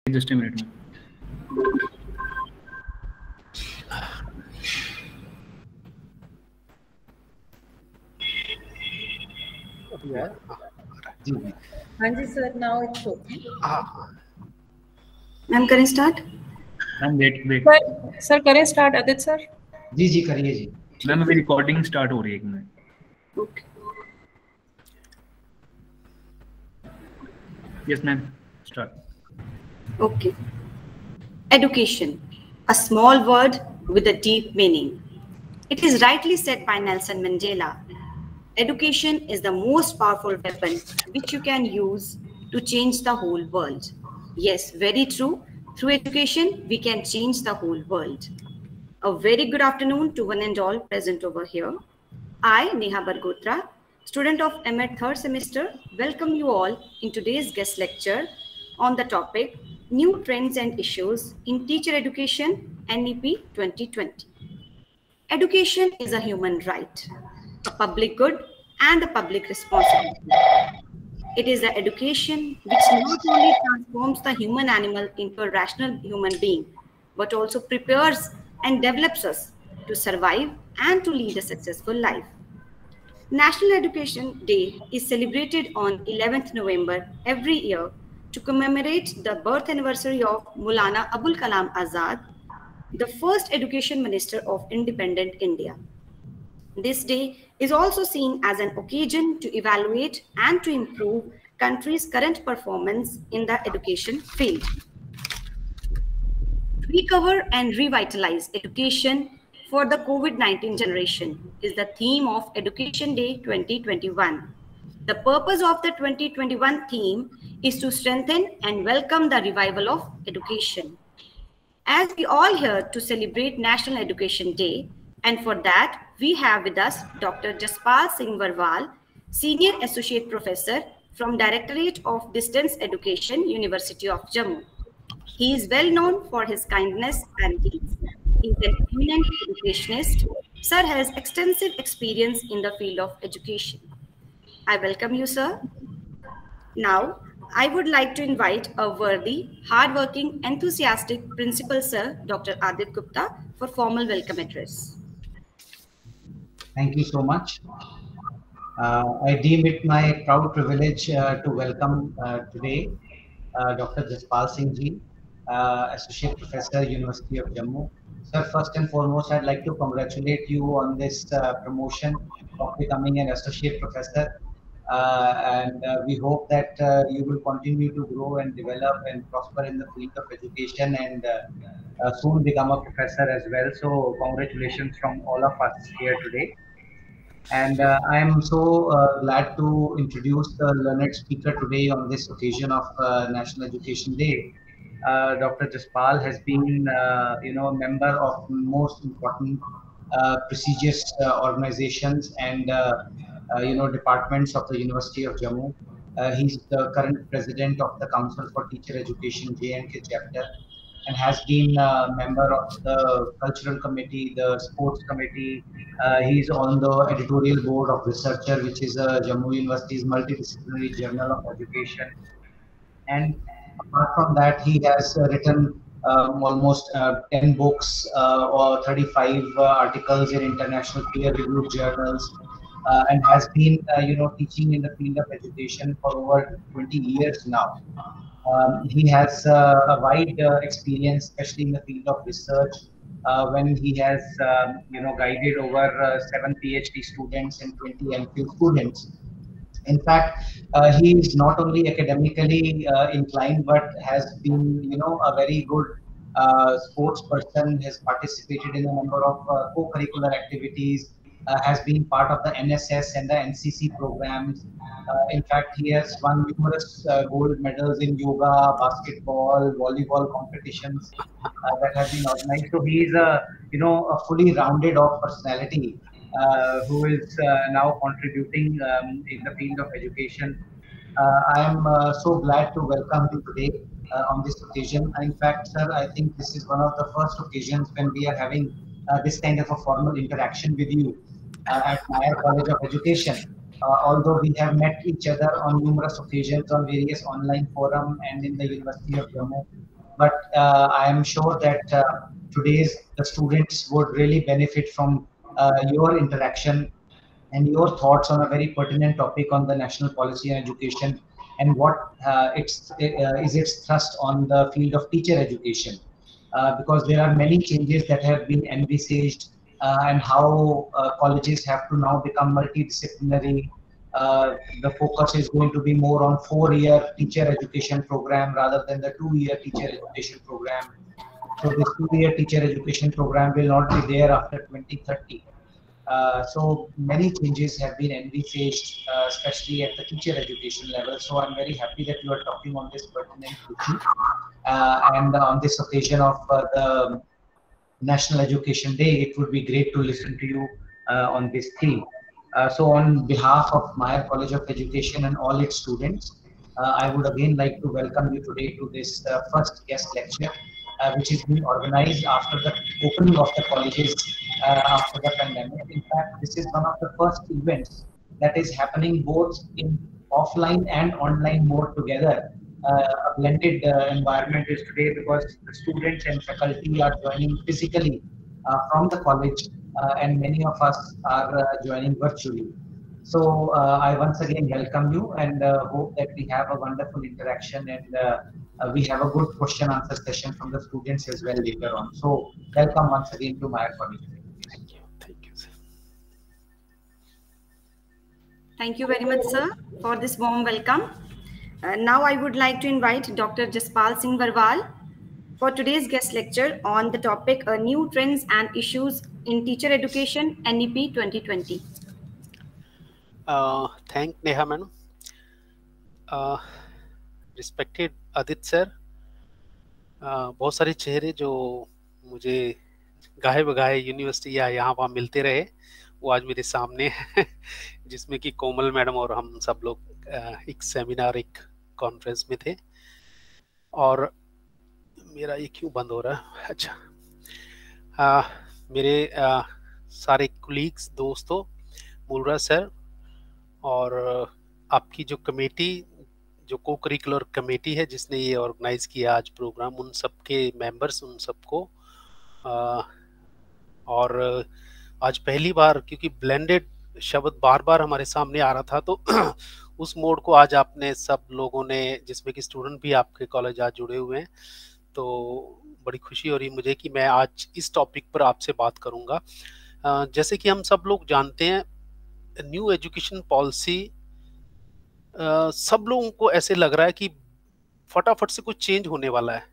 Just a minute. Yeah. Hanji sir, now it's okay. Ma'am, can I start? Ma'am, wait. Sir, can I start, Adit sir? जी करिए जी. Ma'am, अभी recording start हो रही है एक minute. Okay. Yes, ma'am. Start. Okay. Education, a small word with a deep meaning. It is rightly said by Nelson Mandela. Education is the most powerful weapon which you can use to change the whole world. Yes, very true. Through education, we can change the whole world. A very good afternoon to one and all present over here. I, Neha Bargotra, student of MEd third semester, welcome you all in today's guest lecture on the topic New Trends and Issues in Teacher Education, NEP 2020. Education is a human right, a public good and a public responsibility. It is the education which not only transforms the human animal into a rational human being, but also prepares and develops us to survive and to lead a successful life. National Education Day is celebrated on 11th November every year to commemorate the birth anniversary of Maulana Abul Kalam Azad, the first education minister of independent India. This day is also seen as an occasion to evaluate and to improve country's current performance in the education field. Recover and revitalize education for the COVID-19 generation is the theme of Education Day 2021. The purpose of the 2021 theme is to strengthen and welcome the revival of education. As we all here to celebrate National Education Day, and for that, we have with us Dr. Jaspal Singh Varwal, Senior Associate Professor from Directorate of Distance Education, University of Jammu. He is well known for his kindness and deeds. He is an eminent educationist. Sir has extensive experience in the field of education. I welcome you, sir. Now, I would like to invite a worthy, hardworking, enthusiastic Principal Sir, Dr. Adit Gupta, for formal welcome address. Thank you so much. I deem it my proud privilege to welcome today Dr. Jaspal Singh Ji, Associate Professor, University of Jammu. Sir, first and foremost, I'd like to congratulate you on this promotion of becoming an Associate Professor. And we hope that you will continue to grow and develop and prosper in the field of education and soon become a professor as well. So congratulations from all of us here today. And I am so glad to introduce the learned speaker today on this occasion of National Education Day. Dr. Jaspal has been, a member of most important prestigious organizations and departments of the University of Jammu. He's the current president of the Council for Teacher Education J&K chapter, and has been a member of the cultural committee, the sports committee. He's on the editorial board of Researcher, which is Jammu University's multidisciplinary journal of education. And apart from that, he has written almost 10 books or 35 articles in international peer-reviewed journals, and has been, teaching in the field of education for over 20 years now. He has a wide experience, especially in the field of research, when he has, guided over 7 PhD students and 20 MPhil students. In fact, he is not only academically inclined, but has been, a very good sports person, has participated in a number of co-curricular activities, has been part of the NSS and the NCC programs. In fact, he has won numerous gold medals in yoga, basketball, volleyball competitions that have been organized. So he is a fully rounded off personality who is now contributing in the field of education. I am so glad to welcome you today on this occasion. In fact, sir, I think this is one of the first occasions when we are having this kind of a formal interaction with you at Nair College of Education. Although we have met each other on numerous occasions on various online forum and in the University of Jammu. but I am sure that today's the students would really benefit from your interaction and your thoughts on a very pertinent topic on the national policy on education and what is its thrust on the field of teacher education. Because there are many changes that have been envisaged and how colleges have to now become multidisciplinary. The focus is going to be more on 4-year teacher education program rather than the 2-year teacher education program. So this 2-year teacher education program will not be there after 2030. So many changes have been envisaged, especially at the teacher education level. So I'm very happy that you are talking on this pertinent issue. And on this occasion of the National Education Day, it would be great to listen to you on this theme. So on behalf of Meyer College of Education and all its students, I would again like to welcome you today to this first guest lecture, which is being organized after the opening of the colleges after the pandemic. In fact, this is one of the first events that is happening both in offline and online mode together. A blended environment is today because the students and faculty are joining physically from the college, and many of us are joining virtually. So I once again welcome you and hope that we have a wonderful interaction and we have a good question answer session from the students as well later on. So welcome once again to Meyer College. Thank you. Thank you, sir. Thank you very much, sir, for this warm welcome. Now I would like to invite Dr. Jaspal Singh Barwal for today's guest lecture on the topic New Trends and Issues in Teacher Education, NEP 2020. Thank Neha madam. Respected Adit sir, बहुत सारे चेहरे जो मुझे गाहे बगाहे university या यहाँ वहाँ मिलते रहे वो आज मेरे सामने है, जिसमें कि कोमल मैडम और हम सब लोग एक सेमिनार एक कॉन्फ्रेंस में थे। और मेरा ये क्यों बंद हो रहा है? अच्छा, मेरे सारे कुलीग्स दोस्तों, मुलरा सर और आपकी जो कमेटी, जो को करिकुलर कमेटी है जिसने ये ऑर्गेनाइज किया आज प्रोग्राम, उन सबके मेंबर्स, उन सबको और आज पहली बार, क्योंकि ब्लेंडेड शब्द बार बार हमारे सामने आ रहा था, तो उस मोड को आज आपने सब लोगों ने, जिसमें कि स्टूडेंट भी आपके कॉलेज आज जुड़े हुए हैं, तो बड़ी खुशी हो रही मुझे कि मैं आज इस टॉपिक पर आपसे बात करूंगा। जैसे कि हम सब लोग जानते हैं, न्यू एजुकेशन पॉलिसी सब लोगों को ऐसे लग रहा है कि फटाफट से कुछ चेंज होने वाला है।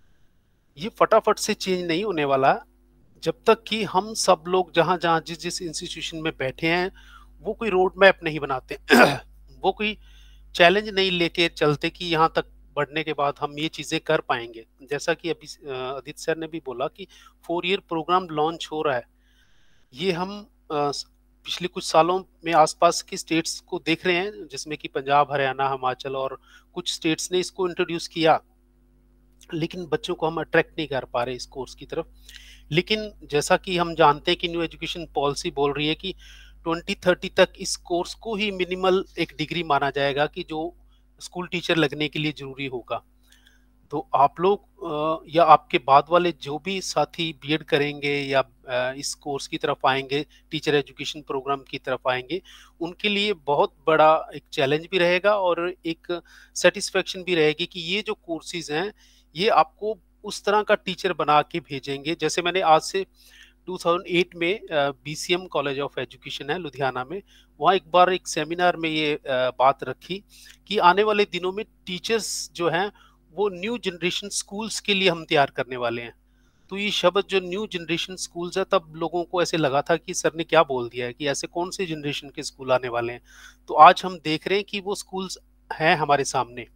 ये फटाफट से चेंज नहीं होने वाला जब तक कि हम सब लोग जहां जहां जिस जिस इंस्टीट्यूशन में बैठे हैं वो कोई रोड मैप नहीं बनाते वो कोई चैलेंज नहीं लेके चलते कि यहाँ तक बढ़ने के बाद हम ये चीजें कर पाएंगे। जैसा कि अभी अदित सर ने भी बोला कि 4 ईयर प्रोग्राम लॉन्च हो रहा है। ये हम पिछले कुछ सालों में आसपास की स्टेट्स को देख रहे हैं, जिसमें कि पंजाब, हरियाणा, हिमाचल और कुछ स्टेट्स ने इसको इंट्रोड्यूस किया, लेकिन बच्चों को हम अट्रैक्ट नहीं कर पा रहे इस कोर्स की तरफ। लेकिन जैसा कि हम जानते हैं कि न्यू एजुकेशन पॉलिसी बोल रही है कि 2030 तक इस कोर्स को ही मिनिमल एक डिग्री माना जाएगा कि जो स्कूल टीचर लगने के लिए जरूरी होगा। तो आप लोग या आपके बाद वाले जो भी साथी बीएड करेंगे या इस कोर्स की तरफ आएंगे, टीचर एजुकेशन प्रोग्राम की तरफ आएंगे, उनके लिए बहुत बड़ा एक चैलेंज भी रहेगा और एक सेटिस्फेक्शन भी रहेगी कि ये जो कोर्सेज हैं ये आपको उस तरह का टीचर बना के भेजेंगे। जैसे मैंने आज से 2008 में बीसीएम कॉलेज ऑफ एजुकेशन है लुधियाना में, वहाँ एक बार एक सेमिनार में ये बात रखी कि आने वाले दिनों में टीचर्स जो हैं वो न्यू जनरेशन स्कूल्स के लिए हम तैयार करने वाले हैं। तो ये शब्द जो न्यू जनरेशन स्कूल्स है, तब लोगों को ऐसे लगा था कि सर ने क्या बोल दिया है, कि ऐसे कौन से जनरेशन के स्कूल आने वाले हैं। तो आज हम देख रहे हैं कि वो स्कूल्स हैं हमारे सामने,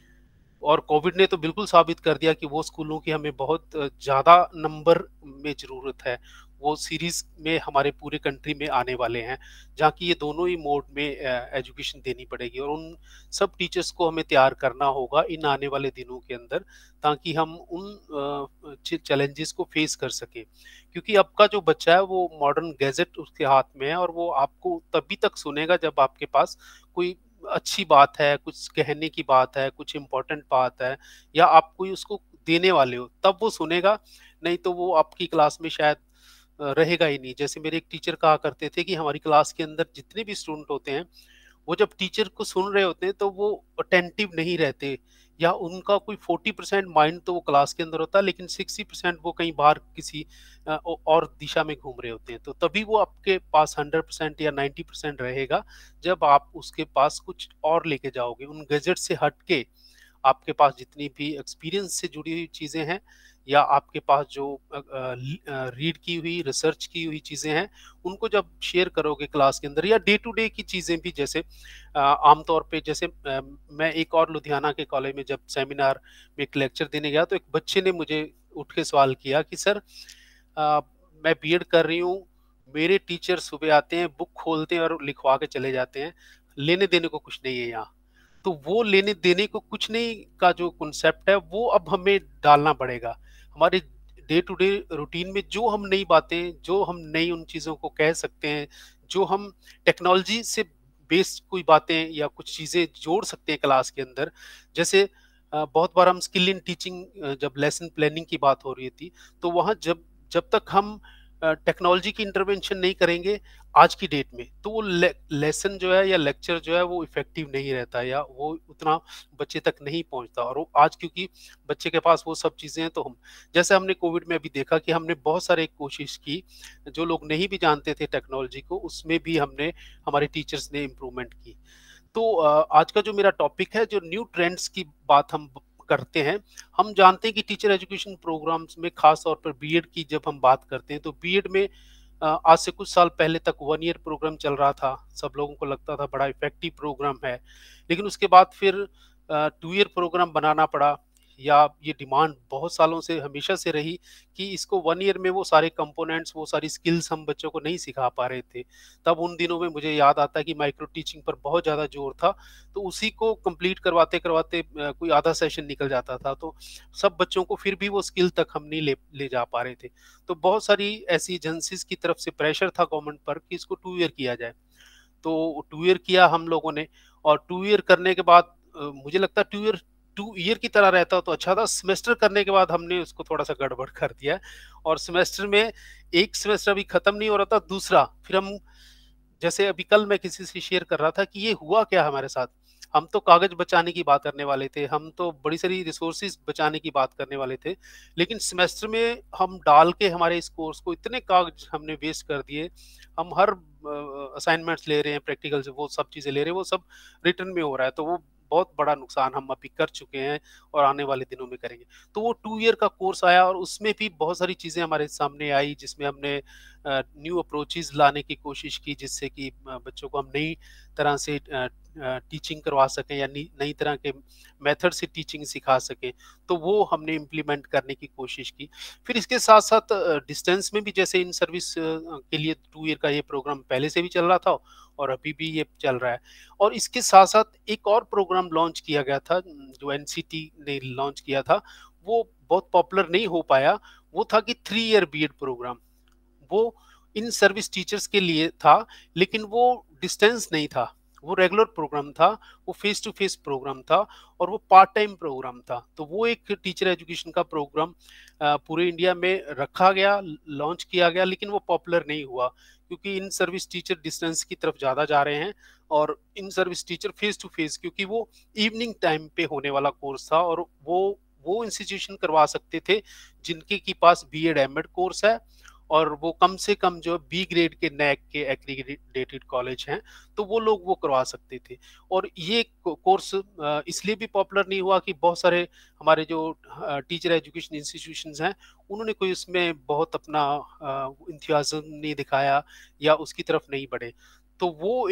और कोविड ने तो बिल्कुल साबित कर दिया कि वो स्कूलों की हमें बहुत ज़्यादा नंबर में ज़रूरत है। वो सीरीज में हमारे पूरे कंट्री में आने वाले हैं, जहाँ की ये दोनों ही मोड में एजुकेशन देनी पड़ेगी, और उन सब टीचर्स को हमें तैयार करना होगा इन आने वाले दिनों के अंदर, ताकि हम उन चैलेंजेस को फेस कर सकें। क्योंकि अब का जो बच्चा है वो मॉडर्न गैजेट उसके हाथ में है, और वो आपको तभी तक सुनेगा जब आपके पास कोई अच्छी बात है, कुछ कहने की बात है, कुछ इम्पोर्टेंट बात है, या आप कोई उसको देने वाले हो तब वो सुनेगा, नहीं तो वो आपकी क्लास में शायद रहेगा ही नहीं। जैसे मेरे एक टीचर कहा करते थे कि हमारी क्लास के अंदर जितने भी स्टूडेंट होते हैं, वो जब टीचर को सुन रहे होते हैं तो वो अटेंटिव नहीं रहते, या उनका कोई 40% माइंड तो वो क्लास के अंदर होता है, लेकिन 60% वो कहीं बाहर किसी और दिशा में घूम रहे होते हैं। तो तभी वो आपके पास 100% या 90% रहेगा, जब आप उसके पास कुछ और लेके जाओगे, उन गैजेट से हट के आपके पास जितनी भी एक्सपीरियंस से जुड़ी हुई चीज़ें हैं, या आपके पास जो रीड की हुई, रिसर्च की हुई चीज़ें हैं, उनको जब शेयर करोगे क्लास के अंदर, या डे टू डे की चीज़ें भी, जैसे आमतौर पे जैसे मैं एक और लुधियाना के कॉलेज में जब सेमिनार में एक लेक्चर देने गया, तो एक बच्चे ने मुझे उठ के सवाल किया कि सर, मैं बीएड कर रही हूँ, मेरे टीचर सुबह आते हैं, बुक खोलते हैं और लिखवा के चले जाते हैं, लेने देने को कुछ नहीं है यहाँ। तो वो लेने देने को कुछ नहीं का जो कॉन्सेप्ट है, वो अब हमें डालना पड़ेगा हमारे डे टू डे रूटीन में। जो हम नई बातें, जो हम नई उन चीज़ों को कह सकते हैं, जो हम टेक्नोलॉजी से बेस्ड कोई बातें या कुछ चीज़ें जोड़ सकते हैं क्लास के अंदर। जैसे बहुत बार हम स्किल इन टीचिंग, जब लेसन प्लानिंग की बात हो रही थी, तो वहाँ जब जब तक हम टेक्नोलॉजी की इंटरवेंशन नहीं करेंगे आज की डेट में, तो वो लेसन जो है या लेक्चर जो है वो इफेक्टिव नहीं रहता, या वो उतना बच्चे तक नहीं पहुंचता। और वो आज क्योंकि बच्चे के पास वो सब चीज़ें हैं, तो हम, जैसे हमने कोविड में अभी देखा कि हमने बहुत सारे कोशिश की, जो लोग नहीं भी जानते थे टेक्नोलॉजी को, उसमें भी हमने, हमारे टीचर्स ने इम्प्रूवमेंट की। तो आज का जो मेरा टॉपिक है, जो न्यू ट्रेंड्स की बात हम करते हैं। हम जानते हैं कि टीचर एजुकेशन प्रोग्राम्स में, खास तौर पर बीएड की जब हम बात करते हैं, तो बीएड में आज से कुछ साल पहले तक 1 ईयर प्रोग्राम चल रहा था। सब लोगों को लगता था बड़ा इफेक्टिव प्रोग्राम है, लेकिन उसके बाद फिर 2 ईयर प्रोग्राम बनाना पड़ा, या ये डिमांड बहुत सालों से, हमेशा से रही कि इसको 1 ईयर में वो सारे कंपोनेंट्स, वो सारी स्किल्स हम बच्चों को नहीं सिखा पा रहे थे। तब उन दिनों में मुझे याद आता है कि माइक्रो टीचिंग पर बहुत ज़्यादा जोर था, तो उसी को कंप्लीट करवाते करवाते कोई आधा सेशन निकल जाता था, तो सब बच्चों को फिर भी वो स्किल तक हम नहीं ले जा पा रहे थे। तो बहुत सारी ऐसी एजेंसीज की तरफ से प्रेशर था गवर्नमेंट पर कि इसको 2 ईयर किया जाए। तो 2 ईयर किया हम लोगों ने, और 2 ईयर करने के बाद मुझे लगता है 2 ईयर की तरह रहता तो अच्छा था। सेमेस्टर करने के बाद हमने उसको थोड़ा सा गड़बड़ कर दिया, और सेमेस्टर में एक सेमेस्टर अभी खत्म नहीं हो रहा था, दूसरा फिर हम, जैसे अभी कल मैं किसी से शेयर कर रहा था कि ये हुआ क्या हमारे साथ। हम तो कागज बचाने की बात करने वाले थे, हम तो बड़ी सारी रिसोर्सेज बचाने की बात करने वाले थे, लेकिन सेमेस्टर में हम डाल के हमारे इस कोर्स को इतने कागज हमने वेस्ट कर दिए। हम हर असाइनमेंट्स ले रहे हैं, प्रैक्टिकल से वो सब चीज़ें ले रहे हैं, वो सब रिटर्न में हो रहा है, तो वो बहुत बड़ा नुकसान हम अभी कर चुके हैं और आने वाले दिनों में करेंगे। तो वो 2 ईयर का कोर्स आया, और उसमें भी बहुत सारी चीज़ें हमारे सामने आई, जिसमें हमने न्यू अप्रोचेस लाने की कोशिश की, जिससे कि बच्चों को हम नई तरह से टीचिंग करवा सकें, या नई तरह के मेथड से टीचिंग सिखा सकें। तो वो हमने इम्प्लीमेंट करने की कोशिश की। फिर इसके साथ साथ डिस्टेंस में भी, जैसे इन सर्विस के लिए 2 ईयर का ये प्रोग्राम पहले से भी चल रहा था, और अभी भी ये चल रहा है। और इसके साथ साथ एक और प्रोग्राम लॉन्च किया गया था, जो एनसीटी ने लॉन्च किया था, वो बहुत पॉपुलर नहीं हो पाया। वो था कि 3 ईयर बीएड प्रोग्राम। वो इन सर्विस टीचर्स के लिए था, लेकिन वो डिस्टेंस नहीं था, वो रेगुलर प्रोग्राम था, वो फेस टू फेस प्रोग्राम था, और वो पार्ट टाइम प्रोग्राम था। तो वो एक टीचर एजुकेशन का प्रोग्राम पूरे इंडिया में रखा गया, लॉन्च किया गया, लेकिन वो पॉपुलर नहीं हुआ, क्योंकि इन सर्विस टीचर डिस्टेंस की तरफ ज़्यादा जा रहे हैं, और in service teacher face to face, क्योंकि वो इवनिंग टाइम पे होने वाला कोर्स था, और वो इंस्टीट्यूशन करवा सकते थे जिनके की पास बीएड एमएड कोर्स है, और वो कम से कम जो बी ग्रेड के नैक के एक्रीडेटेड कॉलेज हैं, तो वो लोग वो करवा सकते थे। और ये कोर्स इसलिए भी पॉपुलर नहीं हुआ कि बहुत सारे हमारे जो टीचर एजुकेशन इंस्टीट्यूशंस हैं, उन्होंने कोई उसमें बहुत अपना इंथुसियाज्म नहीं दिखाया, या उसकी तरफ नहीं बढ़े। तो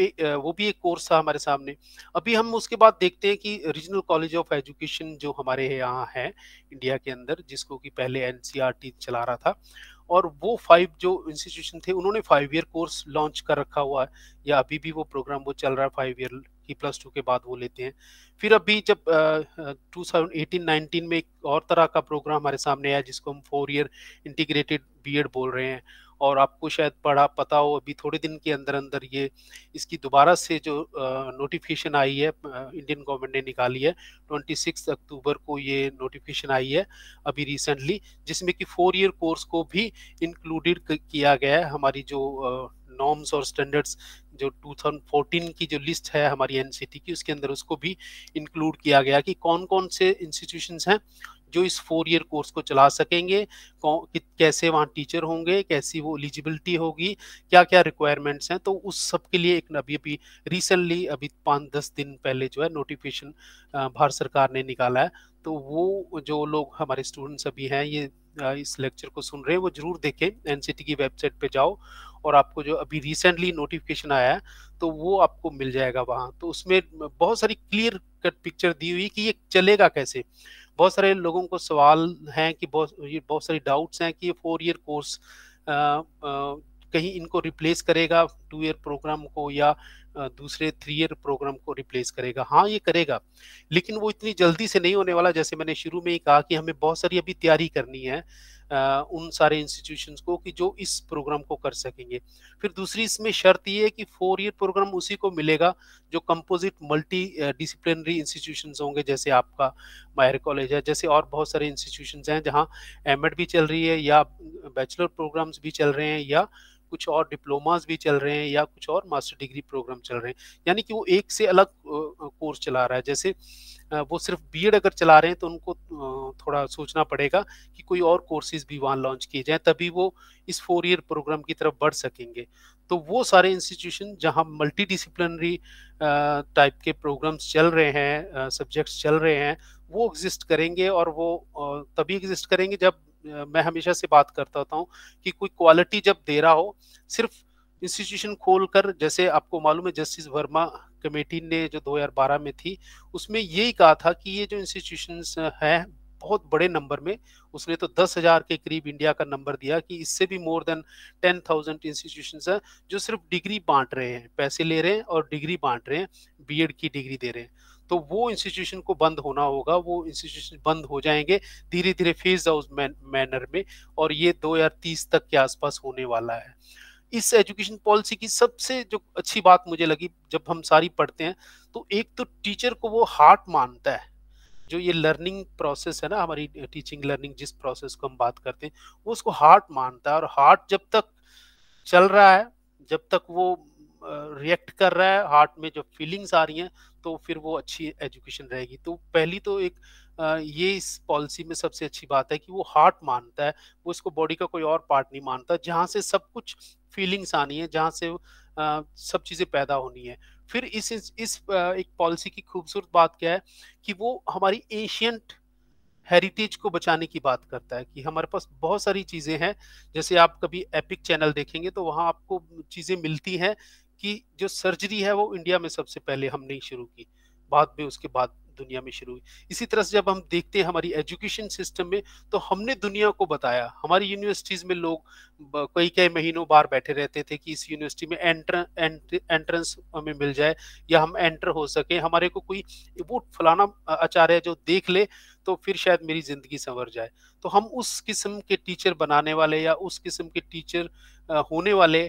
वो भी एक कोर्स था हमारे सामने। अभी हम उसके बाद देखते हैं कि रीजनल कॉलेज ऑफ एजुकेशन जो हमारे यहाँ है इंडिया के अंदर, जिसको कि पहले एनसीईआरटी चला रहा था, और वो 5 जो इंस्टीट्यूशन थे, उन्होंने 5 ईयर कोर्स लॉन्च कर रखा हुआ है, या अभी भी वो प्रोग्राम वो चल रहा है, 5 ईयर की +2 के बाद वो लेते हैं। फिर अभी जब 2018-19 में एक और तरह का प्रोग्राम हमारे सामने आया, जिसको हम 4 ईयर इंटीग्रेटेड बीएड बोल रहे हैं, और आपको शायद पता हो अभी थोड़े दिन के अंदर अंदर ये इसकी दोबारा से जो नोटिफिकेशन आई है इंडियन गवर्नमेंट ने निकाली है, 26 अक्टूबर को ये नोटिफिकेशन आई है अभी रिसेंटली, जिसमें कि 4 ईयर कोर्स को भी इंक्लूडेड किया गया है। हमारी जो नॉर्म्स और स्टैंडर्ड्स जो 2014 की जो लिस्ट है हमारी एनसीटी की, उसके अंदर उसको भी इंक्लूड किया गया कि कौन कौन से इंस्टीट्यूशंस हैं जो इस 4 ईयर कोर्स को चला सकेंगे, कैसे वहाँ टीचर होंगे, कैसी वो एलिजिबिलिटी होगी, क्या क्या रिक्वायरमेंट्स हैं। तो उस सब के लिए एक अभी रिसेंटली अभी 5-10 दिन पहले जो है नोटिफिकेशन भारत सरकार ने निकाला है। तो वो जो लोग हमारे स्टूडेंट्स अभी हैं ये इस लेक्चर को सुन रहे हैं वो जरूर देखें, एनसीटी की वेबसाइट पे जाओ और आपको जो अभी रिसेंटली नोटिफिकेशन आया है तो वो आपको मिल जाएगा वहाँ। तो उसमें बहुत सारी क्लियर कट पिक्चर दी हुई कि ये चलेगा कैसे। बहुत सारे लोगों को सवाल हैं कि बहुत सारी डाउट्स हैं कि ये 4 ईयर कोर्स कहीं इनको रिप्लेस करेगा 2 ईयर प्रोग्राम को या दूसरे 3 ईयर प्रोग्राम को रिप्लेस करेगा। हाँ, ये करेगा, लेकिन वो इतनी जल्दी से नहीं होने वाला। जैसे मैंने शुरू में ही कहा कि हमें बहुत सारी अभी तैयारी करनी है उन सारे इंस्टीट्यूशंस को कि जो इस प्रोग्राम को कर सकेंगे। फिर दूसरी इसमें शर्त ये है कि 4 ईयर प्रोग्राम उसी को मिलेगा जो कंपोजिट मल्टी डिसिप्लिनरी इंस्टीट्यूशंस होंगे, जैसे आपका मायर कॉलेज है, जैसे और बहुत सारे इंस्टीट्यूशंस हैं जहाँ एमएड भी चल रही है या बैचलर प्रोग्राम्स भी चल रहे हैं या कुछ और डिप्लोमास भी चल रहे हैं या कुछ और मास्टर डिग्री प्रोग्राम चल रहे हैं। यानी कि वो एक से अलग कोर्स चला रहा है। जैसे वो सिर्फ बीएड अगर चला रहे हैं तो उनको थोड़ा सोचना पड़ेगा कि कोई और कोर्सेज भी वहाँ लॉन्च किए जाएं, तभी वो इस 4 ईयर प्रोग्राम की तरफ बढ़ सकेंगे। तो वो सारे इंस्टीट्यूशन जहाँ मल्टी डिसिप्लिनरी टाइप के प्रोग्राम्स चल रहे हैं, सब्जेक्ट्स चल रहे हैं, वो एग्जिस्ट करेंगे। और वो तभी एग्जिस्ट करेंगे जब मैं हमेशा से बात करता होता हूँ कि कोई क्वालिटी जब दे रहा हो। सिर्फ इंस्टीट्यूशन खोलकर, जैसे आपको मालूम है जस्टिस वर्मा कमेटी ने जो 2012 में थी उसमें यही कहा था कि ये जो इंस्टीट्यूशंस हैं बहुत बड़े नंबर में, उसने तो 10,000 के करीब इंडिया का नंबर दिया कि इससे भी मोर देन 10,000 इंस्टीट्यूशंस हैं जो सिर्फ डिग्री बांट रहे हैं, पैसे ले रहे हैं और डिग्री बांट रहे हैं, बीएड की डिग्री दे रहे हैं। तो वो इंस्टीट्यूशन को बंद होना होगा, वो इंस्टीट्यूशन बंद हो जाएंगे धीरे धीरे फेज आउट मैनर में, और ये 2030 तक के आसपास होने वाला है। इस एजुकेशन पॉलिसी की सबसे जो अच्छी बात मुझे लगी जब हम सारी पढ़ते हैं, तो एक तो टीचर को वो हार्ट मानता है। जो ये लर्निंग प्रोसेस है ना, हमारी टीचिंग लर्निंग जिस प्रोसेस को हम बात करते हैं, वो उसको हार्ट मानता है। और हार्ट जब तक चल रहा है, जब तक वो रिएक्ट कर रहा है, हार्ट में जो फीलिंग्स आ रही हैं, तो फिर वो अच्छी एजुकेशन रहेगी। तो पहली तो एक ये इस पॉलिसी में सबसे अच्छी बात है कि वो हार्ट मानता है, वो इसको बॉडी का कोई और पार्ट नहीं मानता, जहाँ से सब कुछ फीलिंग्स आनी है, जहाँ से सब चीज़ें पैदा होनी है। फिर इस एक पॉलिसी की खूबसूरत बात क्या है कि वो हमारी एशियंट हेरिटेज को बचाने की बात करता है कि हमारे पास बहुत सारी चीज़ें हैं। जैसे आप कभी एपिक चैनल देखेंगे तो वहाँ आपको चीज़ें मिलती हैं कि जो सर्जरी है वो इंडिया में सबसे पहले हमने ही शुरू की, बाद में उसके बाद दुनिया में शुरू हुई। इसी तरह से जब हम देखते हैं हमारी एजुकेशन सिस्टम में, तो हमने दुनिया को बताया। हमारी यूनिवर्सिटीज़ में लोग कई कई महीनों बाहर बैठे रहते थे कि इस यूनिवर्सिटी में एंट्रेंस हमें मिल जाए या हम एंटर हो सके, हमारे को कोई वो फलाना आचार्य जो देख ले तो फिर शायद मेरी ज़िंदगी संवर जाए। तो हम उस किस्म के टीचर बनाने वाले या उस किस्म के टीचर होने वाले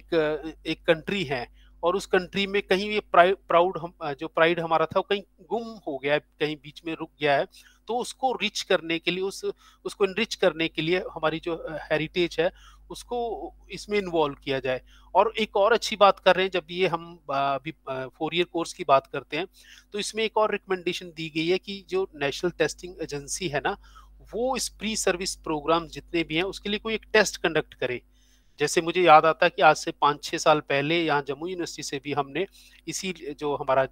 एक कंट्री हैं। और उस कंट्री में कहीं ये जो प्राइड हमारा था वो कहीं गुम हो गया है, कहीं बीच में रुक गया है। तो उसको रिच करने के लिए, उसको इनरिच करने के लिए हमारी जो हेरिटेज है उसको इसमें इन्वॉल्व किया जाए। और एक और अच्छी बात कर रहे हैं, जब ये हम अभी 4 ईयर कोर्स की बात करते हैं, तो इसमें एक और रिकमेंडेशन दी गई है कि जो नेशनल टेस्टिंग एजेंसी है ना, वो इस प्री सर्विस प्रोग्राम जितने भी हैं उसके लिए कोई एक टेस्ट कंडक्ट करे। जैसे मुझे याद आता है कि आज से 5-6 साल पहले यहाँ जम्मू यूनिवर्सिटी से भी हमने इसी जो हमारा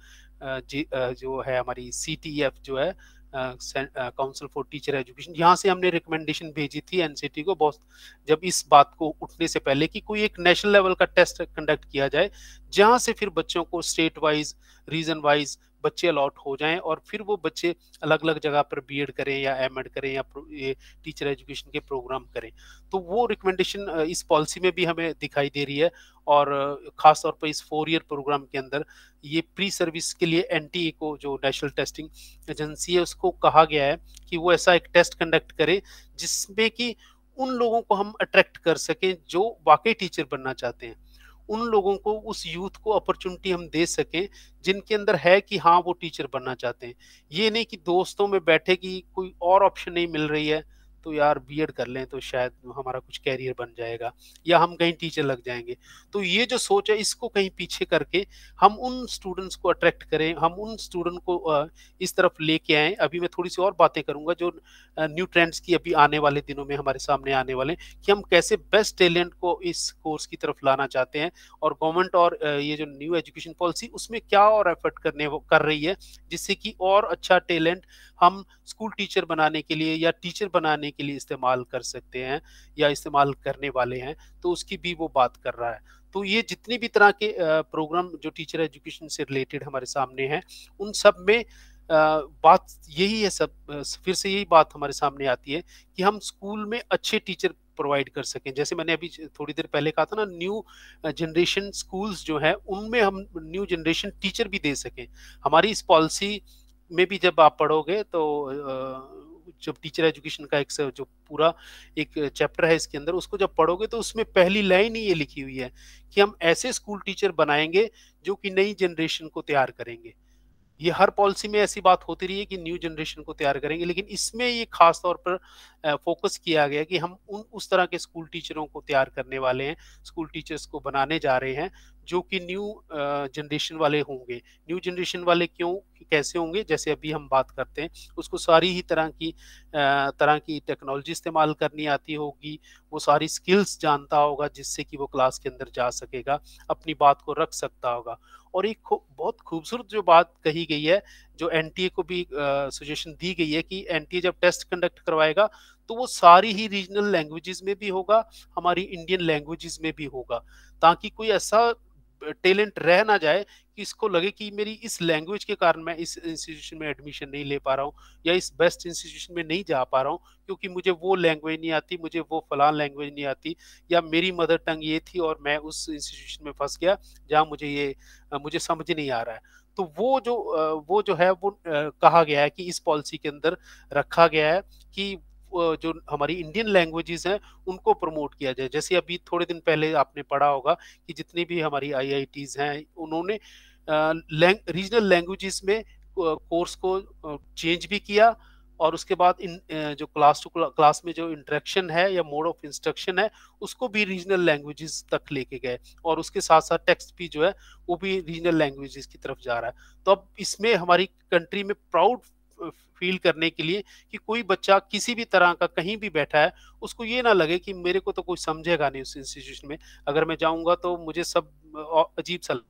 जो है हमारी CTF जो है काउंसिल फॉर टीचर एजुकेशन, यहाँ से हमने रिकमेंडेशन भेजी थी एनसीटी को, बहुत जब इस बात को उठने से पहले कि कोई एक नेशनल लेवल का टेस्ट कंडक्ट किया जाए, जहाँ से फिर बच्चों को स्टेट वाइज, रीजन वाइज बच्चे अलॉट हो जाएं और फिर वो बच्चे अलग अलग जगह पर बीएड करें या एमएड करें या टीचर एजुकेशन के प्रोग्राम करें। तो वो रिकमेंडेशन इस पॉलिसी में भी हमें दिखाई दे रही है। और खास तौर पर इस 4 ईयर प्रोग्राम के अंदर ये प्री सर्विस के लिए एनटीए को, जो नेशनल टेस्टिंग एजेंसी है, उसको कहा गया है कि वो ऐसा एक टेस्ट कंडक्ट करे जिसमें कि उन लोगों को हम अट्रैक्ट कर सकें जो वाकई टीचर बनना चाहते हैं, उन लोगों को, उस यूथ को अपॉर्चुनिटी हम दे सकें जिनके अंदर है कि हाँ वो टीचर बनना चाहते हैं। ये नहीं कि दोस्तों में बैठे कि कोई और ऑप्शन नहीं मिल रही है तो यार बीएड कर लें तो शायद हमारा कुछ कैरियर बन जाएगा या हम कहीं टीचर लग जाएंगे। तो ये जो सोच है इसको कहीं पीछे करके हम उन स्टूडेंट्स को अट्रैक्ट करें, हम उन स्टूडेंट को इस तरफ लेके आएं। अभी मैं थोड़ी सी और बातें करूंगा जो न्यू ट्रेंड्स की अभी आने वाले दिनों में हमारे सामने आने वाले कि हम कैसे बेस्ट टैलेंट को इस कोर्स की तरफ लाना चाहते हैं और गवर्नमेंट और ये जो न्यू एजुकेशन पॉलिसी उसमें क्या और एफर्ट कर रही है जिससे कि और अच्छा टैलेंट हम स्कूल टीचर बनाने के लिए या टीचर बनाने के लिए इस्तेमाल कर सकते हैं या इस्तेमाल करने वाले हैं, तो उसकी भी वो बात कर रहा है। तो ये जितनी भी तरह के प्रोग्राम जो टीचर एजुकेशन से रिलेटेड हमारे सामने हैं उन सब में बात यही है, सब फिर से यही बात हमारे सामने आती है कि हम स्कूल में अच्छे टीचर प्रोवाइड कर सकें। जैसे मैंने अभी थोड़ी देर पहले कहा था ना, न्यू जनरेशन स्कूल्स जो है उनमें हम नी जनरेशन टीचर भी दे सकें। हमारी इस पॉलिसी में भी जब आप पढ़ोगे तो जब टीचर एजुकेशन का एक जो पूरा एक चैप्टर है इसके अंदर, उसको जब पढ़ोगे तो उसमें पहली लाइन ही ये लिखी हुई है कि हम ऐसे स्कूल टीचर बनाएंगे जो कि नई जनरेशन को तैयार करेंगे। ये हर पॉलिसी में ऐसी बात होती रही है कि न्यू जनरेशन को तैयार करेंगे, लेकिन इसमें ये खास तौर पर फोकस किया गया कि हम उस तरह के स्कूल टीचरों को तैयार करने वाले हैं, स्कूल टीचर्स को बनाने जा रहे हैं जो कि न्यू जनरेशन वाले होंगे। न्यू जनरेशन वाले क्यों, कैसे होंगे, जैसे अभी हम बात करते हैं, उसको सारी ही तरह की टेक्नोलॉजी इस्तेमाल करनी आती होगी, वो सारी स्किल्स जानता होगा जिससे कि वो क्लास के अंदर जा सकेगा, अपनी बात को रख सकता होगा। और एक बहुत खूबसूरत जो बात कही गई है, जो एनटीए को भी सजेशन दी गई है कि एनटीए जब टेस्ट कंडक्ट करवाएगा तो वो सारी ही रीजनल लैंग्वेजेस में भी होगा, हमारी इंडियन लैंग्वेजेस में भी होगा, ताकि कोई ऐसा टैलेंट रह ना जाए कि इसको लगे कि मेरी इस लैंग्वेज के कारण मैं इस इंस्टीट्यूशन में एडमिशन नहीं ले पा रहा हूँ या इस बेस्ट इंस्टीट्यूशन में नहीं जा पा रहा हूँ क्योंकि मुझे वो लैंग्वेज नहीं आती, मुझे वो फलां लैंग्वेज नहीं आती, या मेरी मदर टंग ये थी और मैं उस इंस्टीट्यूशन में फंस गया जहाँ मुझे समझ नहीं आ रहा है। तो वो जो है वो कहा गया है कि इस पॉलिसी के अंदर रखा गया है कि जो हमारी इंडियन लैंग्वेजेस हैं उनको प्रमोट किया जाए। जैसे अभी थोड़े दिन पहले आपने पढ़ा होगा कि जितनी भी हमारी आईआईटीज हैं उन्होंने रीजनल लैंग्वेजेस में कोर्स को चेंज भी किया और उसके बाद जो क्लास टू क्लास में जो इंटरेक्शन है या मोड ऑफ इंस्ट्रक्शन है उसको भी रीजनल लैंग्वेजेस तक लेके गए और उसके साथ साथ टेक्स्ट भी जो है वो भी रीजनल लैंग्वेजेस की तरफ जा रहा है। तो अब इसमें हमारी कंट्री में प्राउड फील करने के लिए कि कोई बच्चा किसी भी तरह का कहीं भी बैठा है उसको ये ना लगे कि मेरे को तो कोई समझेगा नहीं उस इंस्टीट्यूशन में, अगर मैं जाऊंगा तो मुझे सब अजीब सा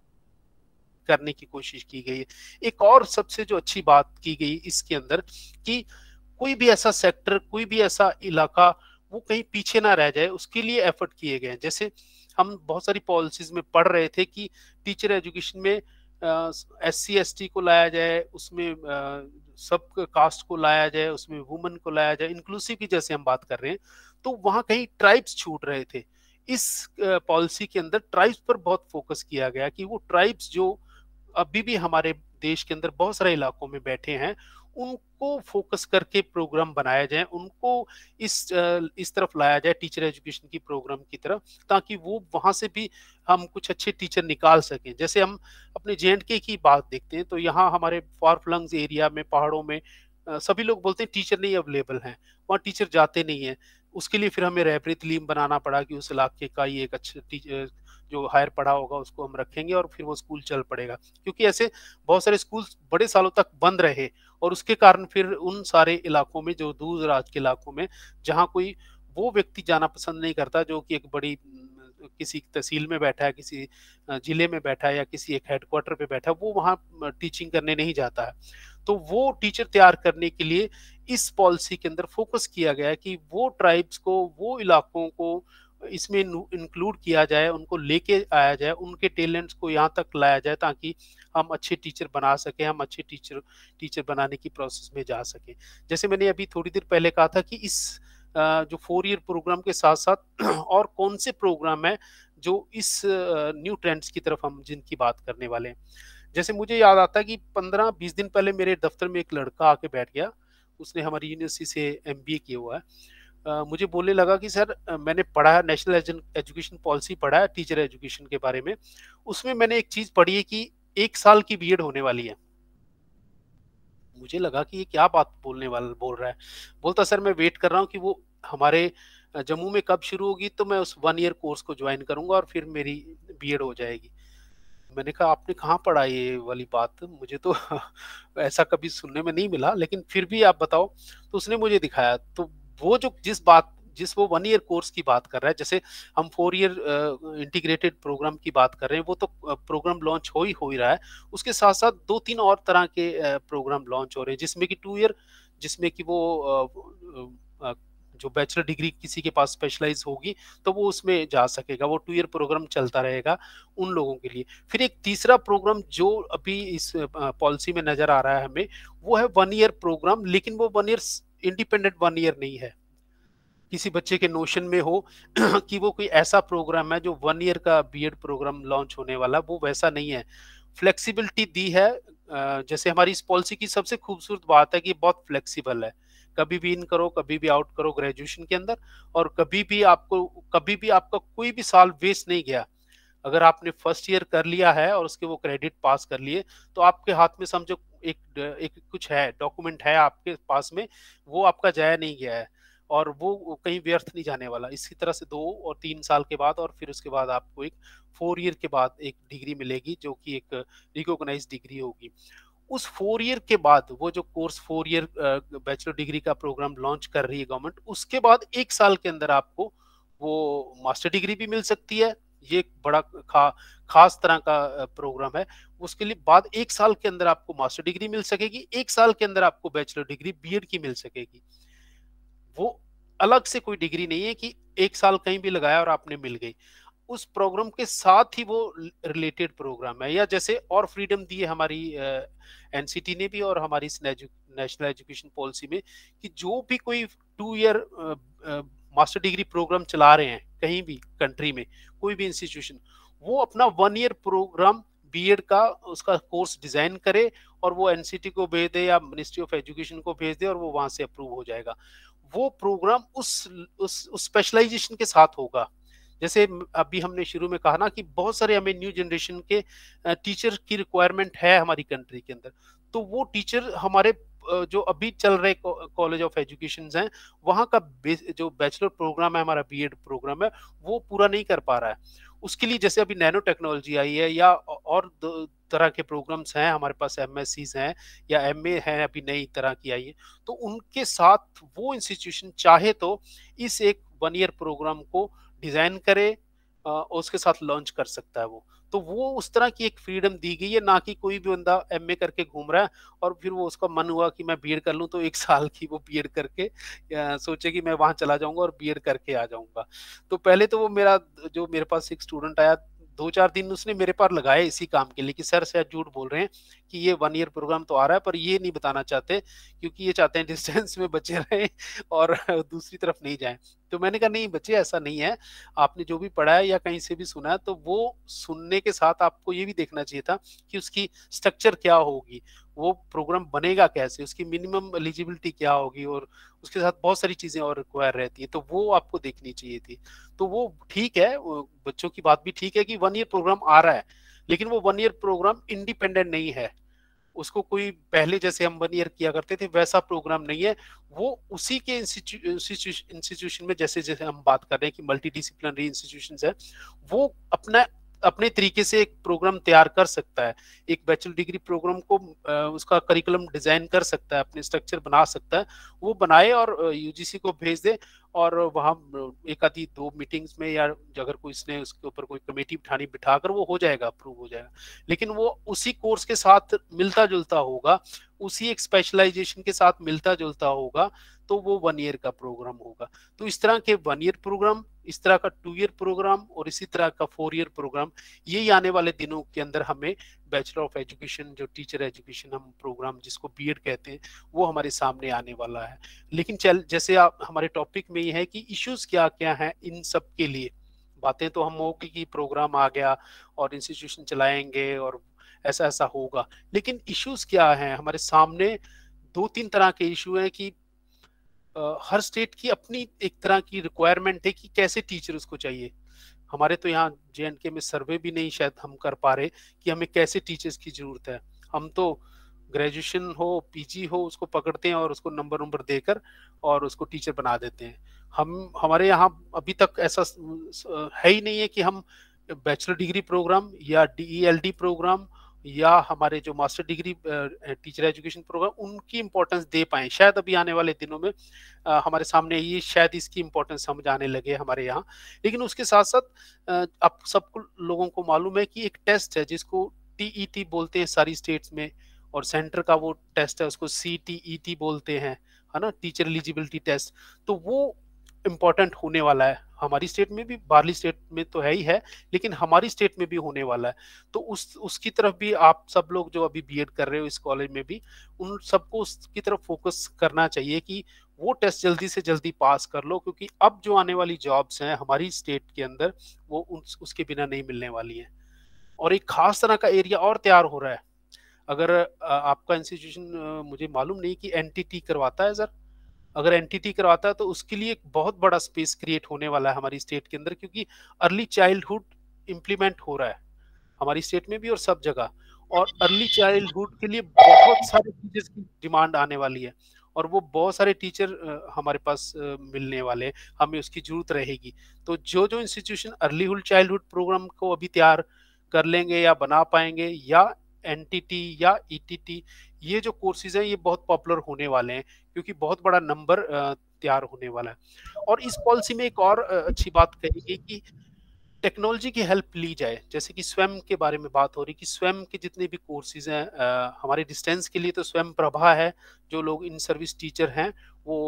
करने की कोशिश की गई है। एक और सबसे जो अच्छी बात की गई इसके अंदर कि कोई भी ऐसा सेक्टर, कोई भी ऐसा इलाका वो कहीं पीछे ना रह जाए, उसके लिए एफर्ट किए गए हैं। जैसे हम बहुत सारी पॉलिसीज में पढ़ रहे थे कि टीचर एजुकेशन में SC ST को लाया जाए, उसमें सब कास्ट को लाया जाए, उसमें वुमेन को लाया जाए, इंक्लूसिव की जैसे हम बात कर रहे हैं, तो वहां कहीं ट्राइब्स छूट रहे थे। इस पॉलिसी के अंदर ट्राइब्स पर बहुत फोकस किया गया कि वो ट्राइब्स जो अभी भी हमारे देश के अंदर बहुत सारे इलाकों में बैठे हैं उनको फोकस करके प्रोग्राम बनाया जाए, उनको इस तरफ लाया जाए टीचर एजुकेशन की प्रोग्राम की तरफ, ताकि वो वहां से भी हम कुछ अच्छे टीचर निकाल सकें। जैसे हम अपने JNK की बात देखते हैं तो यहाँ हमारे फार फ्लंग्स एरिया में, पहाड़ों में सभी लोग बोलते हैं टीचर नहीं अवेलेबल हैं, वहाँ टीचर जाते नहीं है। उसके लिए फिर हमें रहबरी तालीम बनाना पड़ा कि उस इलाके का ही एक अच्छा टीचर जो हायर पढ़ा होगा उसको हम रखेंगे और फिर वो स्कूल चल पड़ेगा, क्योंकि ऐसे बहुत सारे स्कूल बड़े सालों तक बंद रहे और उसके कारण फिर उन सारे इलाकों में, जो दूर दराज के इलाकों में जहाँ कोई वो व्यक्ति जाना पसंद नहीं करता जो कि एक बड़ी किसी तहसील में बैठा है, किसी जिले में बैठा है या किसी एक हेडक्वार्टर पे बैठा है, वो वहाँ टीचिंग करने नहीं जाता है। तो वो टीचर तैयार करने के लिए इस पॉलिसी के अंदर फोकस किया गया है कि वो ट्राइब्स को, वो इलाकों को इसमें इंक्लूड किया जाए, उनको लेके आया जाए, उनके टैलेंट्स को यहाँ तक लाया जाए ताकि हम अच्छे टीचर बना सकें, हम अच्छे टीचर बनाने की प्रोसेस में जा सकें। जैसे मैंने अभी थोड़ी देर पहले कहा था कि इस जो 4 ईयर प्रोग्राम के साथ साथ और कौन से प्रोग्राम है जो इस न्यू ट्रेंड्स की तरफ हम जिनकी बात करने वाले हैं। जैसे मुझे याद आता है कि 15-20 दिन पहले मेरे दफ्तर में एक लड़का आके बैठ गया, उसने हमारी यूनिवर्सिटी से MBA किया हुआ है। मुझे बोलने लगा कि सर मैंने पढ़ा है, नेशनल एजुकेशन पॉलिसी पढ़ा है टीचर एजुकेशन के बारे में, उसमें मैंने एक चीज पढ़ी है कि 1 साल की बीएड होने वाली है। मुझे लगा कि ये क्या बात बोल रहा है। बोलता सर मैं वेट कर रहा हूँ कि वो हमारे जम्मू में कब शुरू होगी, तो मैं उस 1 ईयर कोर्स को ज्वाइन करूंगा और फिर मेरी बीएड हो जाएगी। मैंने कहा आपने कहाँ पढ़ा ये वाली बात, मुझे तो ऐसा कभी सुनने में नहीं मिला, लेकिन फिर भी आप बताओ। तो उसने मुझे दिखाया, तो वो जो जिस वो 1 ईयर कोर्स की बात कर रहा है, जैसे हम 4 ईयर इंटीग्रेटेड प्रोग्राम की बात कर रहे हैं, वो तो प्रोग्राम लॉन्च हो ही रहा है। उसके साथ साथ 2-3 और तरह के प्रोग्राम लॉन्च हो रहे हैं, जिसमें कि 2 ईयर, जिसमें कि वो जो बैचलर डिग्री किसी के पास स्पेशलाइज होगी तो वो उसमें जा सकेगा, वो 2 ईयर प्रोग्राम चलता रहेगा उन लोगों के लिए। फिर एक तीसरा प्रोग्राम जो अभी इस पॉलिसी में नजर आ रहा है हमें, वो है 1 ईयर प्रोग्राम, लेकिन वो 1 ईयर इंडिपेंडेंट 1 ईयर नहीं है। किसी बच्चे के नोशन में हो कि वो कोई ऐसा प्रोग्राम है जो 1 ईयर का बीएड प्रोग्राम लॉन्च होने वाला, वो वैसा नहीं है। फ्लेक्सिबिलिटी दी है, जैसे हमारी इस पॉलिसी की सबसे खूबसूरत बात है कि बहुत फ्लेक्सिबल है। कभी भी इन करो, कभी भी आउट करो ग्रेजुएशन के अंदर, और कभी भी आपका कोई भी साल वेस्ट नहीं गया। अगर आपने फर्स्ट ईयर कर लिया है और उसके वो क्रेडिट पास कर लिए, तो आपके हाथ में समझो एक कुछ है, डॉक्यूमेंट है आपके पास में, वो आपका जाया नहीं गया है और वो कहीं व्यर्थ नहीं जाने वाला। इसी तरह से 2 और 3 साल के बाद, और फिर उसके बाद आपको एक 4 ईयर के बाद एक डिग्री मिलेगी, जो कि एक रिकॉग्नाइज डिग्री होगी। उस 4 ईयर के बाद वो जो कोर्स 4 ईयर बैचलर डिग्री का प्रोग्राम लॉन्च कर रही है गवर्नमेंट, उसके बाद 1 साल के अंदर आपको वो मास्टर डिग्री भी मिल सकती है। ये एक बड़ा खास तरह का प्रोग्राम है। उसके लिए बाद 1 साल के अंदर आपको मास्टर डिग्री मिल सकेगी, 1 साल के अंदर आपको बैचलर डिग्री बीएड की मिल सकेगी। वो अलग से कोई डिग्री नहीं है कि 1 साल कहीं भी लगाया और आपने मिल गई। उस प्रोग्राम के साथ ही वो रिलेटेड प्रोग्राम है, या जैसे और फ्रीडम दी है हमारी एनसीटी ने भी और हमारी नेशनल एजुकेशन पॉलिसी में, कि जो भी कोई 2 ईयर मास्टर डिग्री प्रोग्राम चला रहे हैं कहीं भी कंट्री में, कोई भी इंस्टीट्यूशन, वो अपना 1 ईयर प्रोग्राम बीएड का उसका कोर्स डिजाइन करे और वो एनसीटी को भेज दे या मिनिस्ट्री ऑफ एजुकेशन को भेज दे और वो वहां से अप्रूव हो जाएगा। वो प्रोग्राम उस स्पेशलाइजेशन के साथ होगा। जैसे अभी हमने शुरू में कहा ना कि बहुत सारे हमें न्यू जनरेशन के टीचर की रिक्वायरमेंट है हमारी कंट्री के अंदर, तो वो टीचर हमारे जो अभी चल रहे कॉलेज ऑफ एजुकेशन हैं, वहाँ का जो बैचलर प्रोग्राम है, हमारा बीएड प्रोग्राम है, वो पूरा नहीं कर पा रहा है। उसके लिए जैसे अभी नैनो टेक्नोलॉजी आई है, या और तरह के प्रोग्राम्स हैं हमारे पास, एमएससीज हैं या एमए है, अभी नई तरह की आई है, तो उनके साथ वो इंस्टीट्यूशन चाहे तो इस एक 1 ईयर प्रोग्राम को डिजाइन करे और उसके साथ लॉन्च कर सकता है वो। तो वो उस तरह की एक फ्रीडम दी गई है, ना कि कोई भी बंदा एमए करके घूम रहा है और फिर वो उसका मन हुआ कि मैं बीएड कर लूं, तो 1 साल की वो बीएड करके सोचे कि मैं वहां चला जाऊंगा और बीएड करके आ जाऊंगा। तो पहले तो वो जो मेरे पास एक स्टूडेंट आया, 2-4 दिन उसने मेरे पर लगाए इसी काम के लिए कि सर शायद झूठ बोल रहे हैं कि ये 1 ईयर प्रोग्राम तो आ रहा है, पर ये नहीं बताना चाहते क्योंकि ये चाहते हैं डिस्टेंस में बचे रहें और दूसरी तरफ नहीं जाएं। तो मैंने कहा नहीं बच्चे, ऐसा नहीं है, आपने जो भी पढ़ा है या कहीं से भी सुना है, तो वो सुनने के साथ आपको ये भी देखना चाहिए था कि उसकी स्ट्रक्चर क्या होगी, वो प्रोग्राम बनेगा कैसे, उसकी मिनिमम एलिजिबिलिटी क्या होगी, और उसके साथ बहुत सारी चीजें और रिक्वायर रहती है, तो वो आपको देखनी चाहिए थी। तो वो ठीक है, बच्चों की बात भी ठीक है कि 1 ईयर प्रोग्राम आ रहा है, लेकिन वो 1 ईयर प्रोग्राम इंडिपेंडेंट नहीं है। उसको कोई पहले जैसे हम 1 ईयर किया करते थे वैसा प्रोग्राम नहीं है। वो उसी के इंस्टीट्यूशन में, जैसे जैसे हम बात कर रहे हैं कि मल्टी डिसिप्लिनरी इंस्टीट्यूशन है, वो अपने तरीके से एक प्रोग्राम तैयार कर सकता है, एक बैचलर डिग्री प्रोग्राम को उसका करिकुलम डिजाइन कर सकता है, अपने स्ट्रक्चर बना सकता है, वो बनाए और यूजीसी को भेज दे, और वहाँ 1-2 मीटिंग्स में या अगर कोई इसने उसके ऊपर कोई कमेटी बिठाकर वो हो जाएगा, अप्रूव हो जाएगा। लेकिन वो उसी कोर्स के साथ मिलता जुलता होगा, उसी एक स्पेशलाइजेशन के साथ मिलता जुलता होगा, तो वो 1 ईयर का प्रोग्राम होगा। तो इस तरह के 1 ईयर प्रोग्राम, इस तरह का 2 ईयर प्रोग्राम और इसी तरह का 4 ईयर प्रोग्राम, यही आने वाले दिनों के अंदर हमें बैचलर ऑफ एजुकेशन, जो टीचर एजुकेशन हम प्रोग्राम जिसको बीएड कहते हैं, वो हमारे सामने आने वाला है। लेकिन जैसे हमारे टॉपिक में ये है कि इश्यूज क्या क्या हैं इन सब के लिए। बातें तो हम होगी कि प्रोग्राम आ गया और इंस्टीट्यूशन चलाएंगे और ऐसा ऐसा होगा, लेकिन इश्यूज क्या हैं हमारे सामने? 2-3 तरह के इशू हैं कि हर स्टेट की अपनी एक तरह की रिक्वायरमेंट है कि कैसे टीचर उसको चाहिए। हमारे तो यहाँ JNK में सर्वे भी नहीं शायद हम कर पा रहे कि हमें कैसे टीचर्स की जरूरत है। हम तो ग्रेजुएशन हो PG हो उसको पकड़ते हैं और उसको नंबर देकर और उसको टीचर बना देते हैं। हमारे यहाँ अभी तक ऐसा है ही नहीं है कि हम बैचलर डिग्री प्रोग्राम या DELD प्रोग्राम या हमारे जो master degree teacher education program उनकी इम्पोर्टेंस दे पाए। शायद अभी आने वाले दिनों में हमारे सामने ये शायद इसकी इम्पोर्टेंस समझ आने लगे हमारे यहाँ। लेकिन उसके साथ साथ आप सब लोगों को मालूम है कि एक टेस्ट है जिसको TET बोलते हैं सारी स्टेट्स में, और सेंटर का वो टेस्ट है उसको CTET बोलते हैं, है ना, टीचर एलिजिबिलिटी टेस्ट। तो वो इम्पोर्टेंट होने वाला है हमारी स्टेट में भी, बाहरली स्टेट में तो है ही है, लेकिन हमारी स्टेट में भी होने वाला है। तो उसकी तरफ भी आप सब लोग जो अभी BEd कर रहे हो इस कॉलेज में भी, उन सबको उसकी तरफ फोकस करना चाहिए कि वो टेस्ट जल्दी से जल्दी पास कर लो, क्योंकि अब जो आने वाली जॉब्स हैं हमारी स्टेट के अंदर वो उसके बिना नहीं मिलने वाली हैं। और एक खास तरह का एरिया और तैयार हो रहा है। अगर आपका इंस्टीट्यूशन मुझे मालूम नहीं कि NTT करवाता है सर, अगर NTT करवाता है तो उसके लिए एक बहुत बड़ा स्पेस क्रिएट होने वाला है हमारी स्टेट के अंदर, क्योंकि अर्ली चाइल्डहुड इम्प्लीमेंट हो रहा है हमारी स्टेट में भी और सब जगह। और अर्ली चाइल्डहुड के लिए बहुत सारे टीचर्स की डिमांड आने वाली है और वो बहुत सारे टीचर हमारे पास मिलने वाले हैं, हमें उसकी जरूरत रहेगी। तो जो इंस्टीट्यूशन अर्लीहुड चाइल्डहुड प्रोग्राम को अभी तैयार कर लेंगे या बना पाएंगे, या NTT या ETT, ये जो कोर्सेज हैं ये बहुत पॉपुलर होने वाले हैं क्योंकि बहुत बड़ा नंबर तैयार होने वाला है। और इस पॉलिसी में एक और अच्छी बात कही कि टेक्नोलॉजी की हेल्प ली जाए। जैसे कि स्वयं के बारे में बात हो रही कि स्वयं के जितने भी कोर्सेज हैं हमारे डिस्टेंस के लिए तो स्वयं प्रभा है, जो लोग इन सर्विस टीचर हैं वो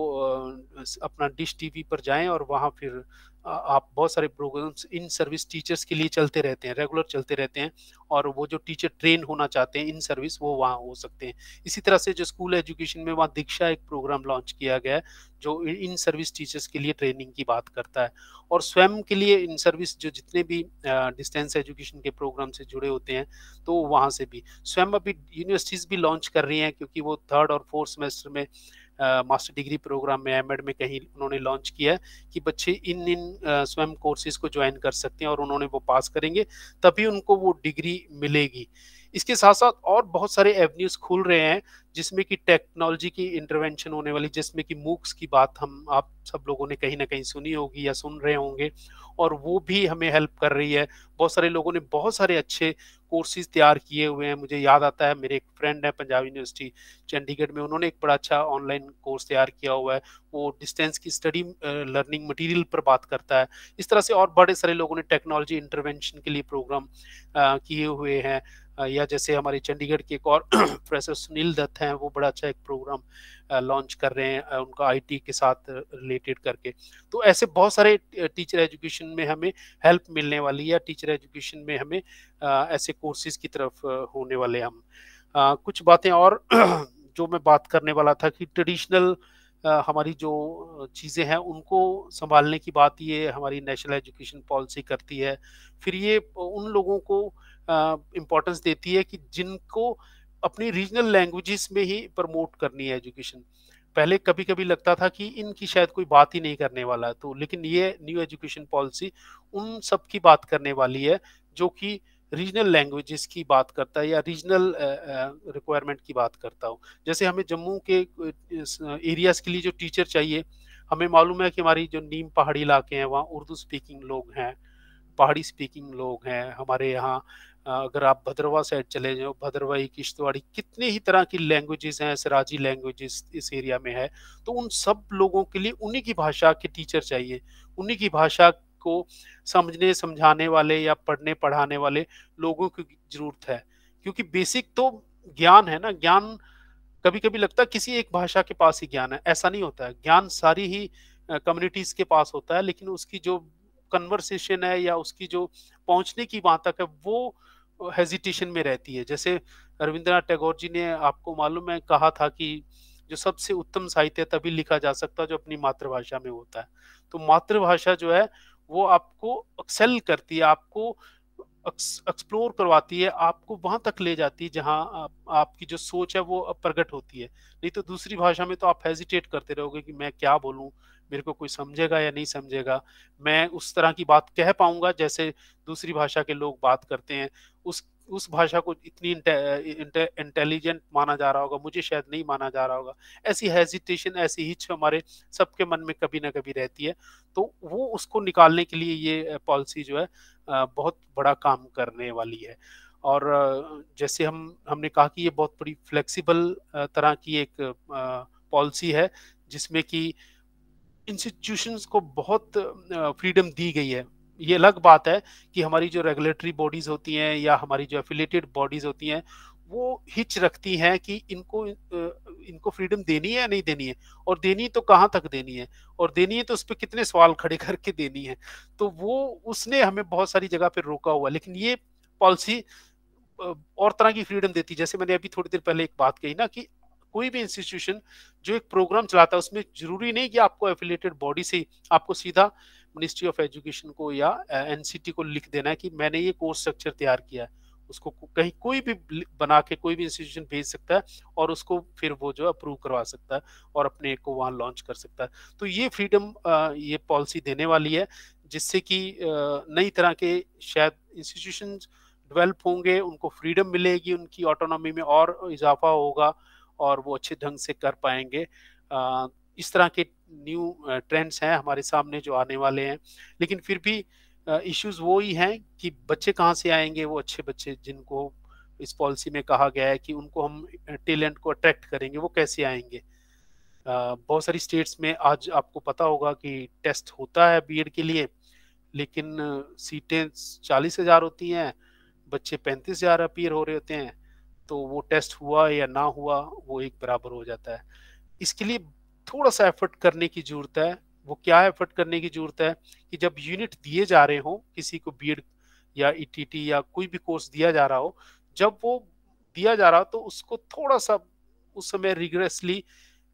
अपना डिश TV पर जाएं और वहाँ फिर आप बहुत सारे प्रोग्राम्स इन सर्विस टीचर्स के लिए चलते रहते हैं, रेगुलर चलते रहते हैं, और वो जो टीचर ट्रेन होना चाहते हैं इन सर्विस वो वहाँ हो सकते हैं। इसी तरह से जो स्कूल एजुकेशन में वहाँ दीक्षा एक प्रोग्राम लॉन्च किया गया है जो इन सर्विस टीचर्स के लिए ट्रेनिंग की बात करता है। और स्वयं के लिए इन सर्विस जो जितने भी डिस्टेंस एजुकेशन के प्रोग्राम से जुड़े होते हैं तो वहाँ से भी स्वयं अभी यूनिवर्सिटीज़ भी लॉन्च कर रही हैं, क्योंकि वो 3rd और 4th सेमेस्टर में मास्टर डिग्री प्रोग्राम में MED में कहीं उन्होंने लॉन्च किया है कि बच्चे इन स्वयं कोर्सेज को ज्वाइन कर सकते हैं और उन्होंने वो पास करेंगे तभी उनको वो डिग्री मिलेगी। इसके साथ साथ और बहुत सारे एवेन्यूज खुल रहे हैं जिसमें कि टेक्नोलॉजी की इंटरवेंशन होने वाली, जिसमें कि MOOCs की बात आप सब लोगों ने कहीं ना कहीं सुनी होगी या सुन रहे होंगे, और वो भी हमें हेल्प कर रही है। बहुत सारे लोगों ने बहुत सारे अच्छे कोर्सेज तैयार किए हुए हैं। मुझे याद आता है मेरे एक फ्रेंड है पंजाब यूनिवर्सिटी चंडीगढ़ में, उन्होंने एक बड़ा अच्छा ऑनलाइन कोर्स तैयार किया हुआ है, वो डिस्टेंस की स्टडी लर्निंग मटेरियल पर बात करता है। इस तरह से और बड़े सारे लोगों ने टेक्नोलॉजी इंटरवेंशन के लिए प्रोग्राम किए हुए हैं, या जैसे हमारे चंडीगढ़ के एक और प्रोफेसर सुनील दत्त हैं, वो बड़ा अच्छा एक प्रोग्राम लॉन्च कर रहे हैं उनका IT के साथ रिलेटेड करके। तो ऐसे बहुत सारे टीचर एजुकेशन में हमें हेल्प मिलने वाली है, टीचर एजुकेशन में हमें ऐसे कोर्सेज की तरफ होने वाले हम। कुछ बातें और जो मैं बात करने वाला था कि ट्रेडिशनल हमारी जो चीज़ें हैं उनको संभालने की बात ये हमारी नेशनल एजुकेशन पॉलिसी करती है। फिर ये उन लोगों को इम्पोर्टेंस देती है कि जिनको अपनी रीजनल लैंग्वेजेस में ही प्रमोट करनी है एजुकेशन। पहले कभी कभी लगता था कि इनकी शायद कोई बात ही नहीं करने वाला है, तो लेकिन ये न्यू एजुकेशन पॉलिसी उन सब की बात करने वाली है जो कि रीजनल लैंग्वेजेस की बात करता है या रीजनल रिक्वायरमेंट की बात करता हो। जैसे हमें जम्मू के एरियाज के लिए जो टीचर चाहिए, हमें मालूम है कि हमारी जो नीम पहाड़ी इलाके हैं वहाँ उर्दू स्पीकिंग लोग हैं, पहाड़ी स्पीकिंग लोग हैं। हमारे यहाँ अगर आप भद्रवा साइड चले जाओ, भद्रवाही, किश्तवाड़ी, कितने ही तरह की लैंग्वेजेस हैं, सराजी लैंग्वेजेस इस एरिया में है। तो उन सब लोगों के लिए उन्हीं की भाषा के टीचर चाहिए, उन्हीं की भाषा को समझने समझाने वाले या पढ़ने पढ़ाने वाले लोगों की जरूरत है। क्योंकि बेसिक तो ज्ञान है ना, ज्ञान कभी कभी लगता है किसी एक भाषा के पास ही ज्ञान है, ऐसा नहीं होता है। ज्ञान सारी ही कम्युनिटीज के पास होता है, लेकिन उसकी जो कन्वर्सेशन है या उसकी जो पहुंचने की वहां तक है वो हेजिटेशन में रहती है। जैसे रविंद्रनाथ टैगोर जी ने, आपको मालूम है, कहा था कि जो सबसे उत्तम साहित्य तभी लिखा जा सकता है जो अपनी मातृभाषा में होता है। तो मातृभाषा जो है वो आपको एक्सेल करती है, आपको एक्सप्लोर करवाती है, आपको वहां तक ले जाती है जहां आपकी जो सोच है वो प्रकट होती है। नहीं तो दूसरी भाषा में तो आप हेजिटेट करते रहोगे कि मैं क्या बोलूं, मेरे को कोई समझेगा या नहीं समझेगा, मैं उस तरह की बात कह पाऊंगा जैसे दूसरी भाषा के लोग बात करते हैं, उस भाषा को इतनी इंटेलिजेंट माना जा रहा होगा, मुझे शायद नहीं माना जा रहा होगा। ऐसी हेजिटेशन, ऐसी हिच हमारे सबके मन में कभी ना कभी रहती है। तो वो उसको निकालने के लिए ये पॉलिसी जो है बहुत बड़ा काम करने वाली है। और जैसे हमने कहा कि ये बहुत बड़ी फ्लेक्सिबल तरह की एक पॉलिसी है जिसमें कि इंस्टीट्यूशंस को बहुत फ्रीडम दी गई है। ये अलग बात है कि हमारी जो रेगुलेटरी बॉडीज होती हैं या हमारी जो एफिलिएटेड बॉडीज होती हैं वो हिच रखती हैं कि इनको फ्रीडम देनी है या नहीं देनी है, और देनी तो कहाँ तक देनी है, और देनी है तो उस पर कितने सवाल खड़े करके देनी है। तो वो उसने हमें बहुत सारी जगह पे रोका हुआ, लेकिन ये पॉलिसी और तरह की फ्रीडम देती है। जैसे मैंने अभी थोड़ी देर पहले एक बात कही ना कि कोई भी इंस्टीट्यूशन जो एक प्रोग्राम चलाता है उसमें जरूरी नहीं कि आपको एफिलिएटेड बॉडी से आपको सीधा मिनिस्ट्री ऑफ एजुकेशन को या एनसीटी को लिख देना है कि मैंने ये कोर्स स्ट्रक्चर तैयार किया है। उसको कहीं कोई भी बना के कोई भी इंस्टीट्यूशन भेज सकता है और उसको फिर वो जो अप्रूव करवा सकता है और अपने को वहां लॉन्च कर सकता है। तो ये फ्रीडम ये पॉलिसी देने वाली है जिससे कि नई तरह के शायद इंस्टीट्यूशन डेवलप होंगे, उनको फ्रीडम मिलेगी, उनकी ऑटोनॉमी में और इजाफा होगा और वो अच्छे ढंग से कर पाएंगे। इस तरह के न्यू ट्रेंड्स हैं हमारे सामने जो आने वाले हैं, लेकिन फिर भी इश्यूज वो ही हैं कि बच्चे कहाँ से आएंगे, वो अच्छे बच्चे जिनको इस पॉलिसी में कहा गया है कि उनको हम टैलेंट को अट्रैक्ट करेंगे, वो कैसे आएंगे। बहुत सारी स्टेट्स में आज आपको पता होगा कि टेस्ट होता है बीएड के लिए, लेकिन सीटें 40,000 होती हैं, बच्चे 35,000 अपीयर हो रहे होते हैं, तो वो टेस्ट हुआ या ना हुआ वो एक बराबर हो जाता है। इसके लिए थोड़ा सा एफर्ट करने की जरूरत है। वो क्या एफर्ट करने की जरूरत है कि जब यूनिट दिए जा रहे हो किसी को बीएड या ईटीटी या कोई भी कोर्स दिया जा रहा हो, जब वो दिया जा रहा हो तो उसको थोड़ा सा उस समय रिगरसली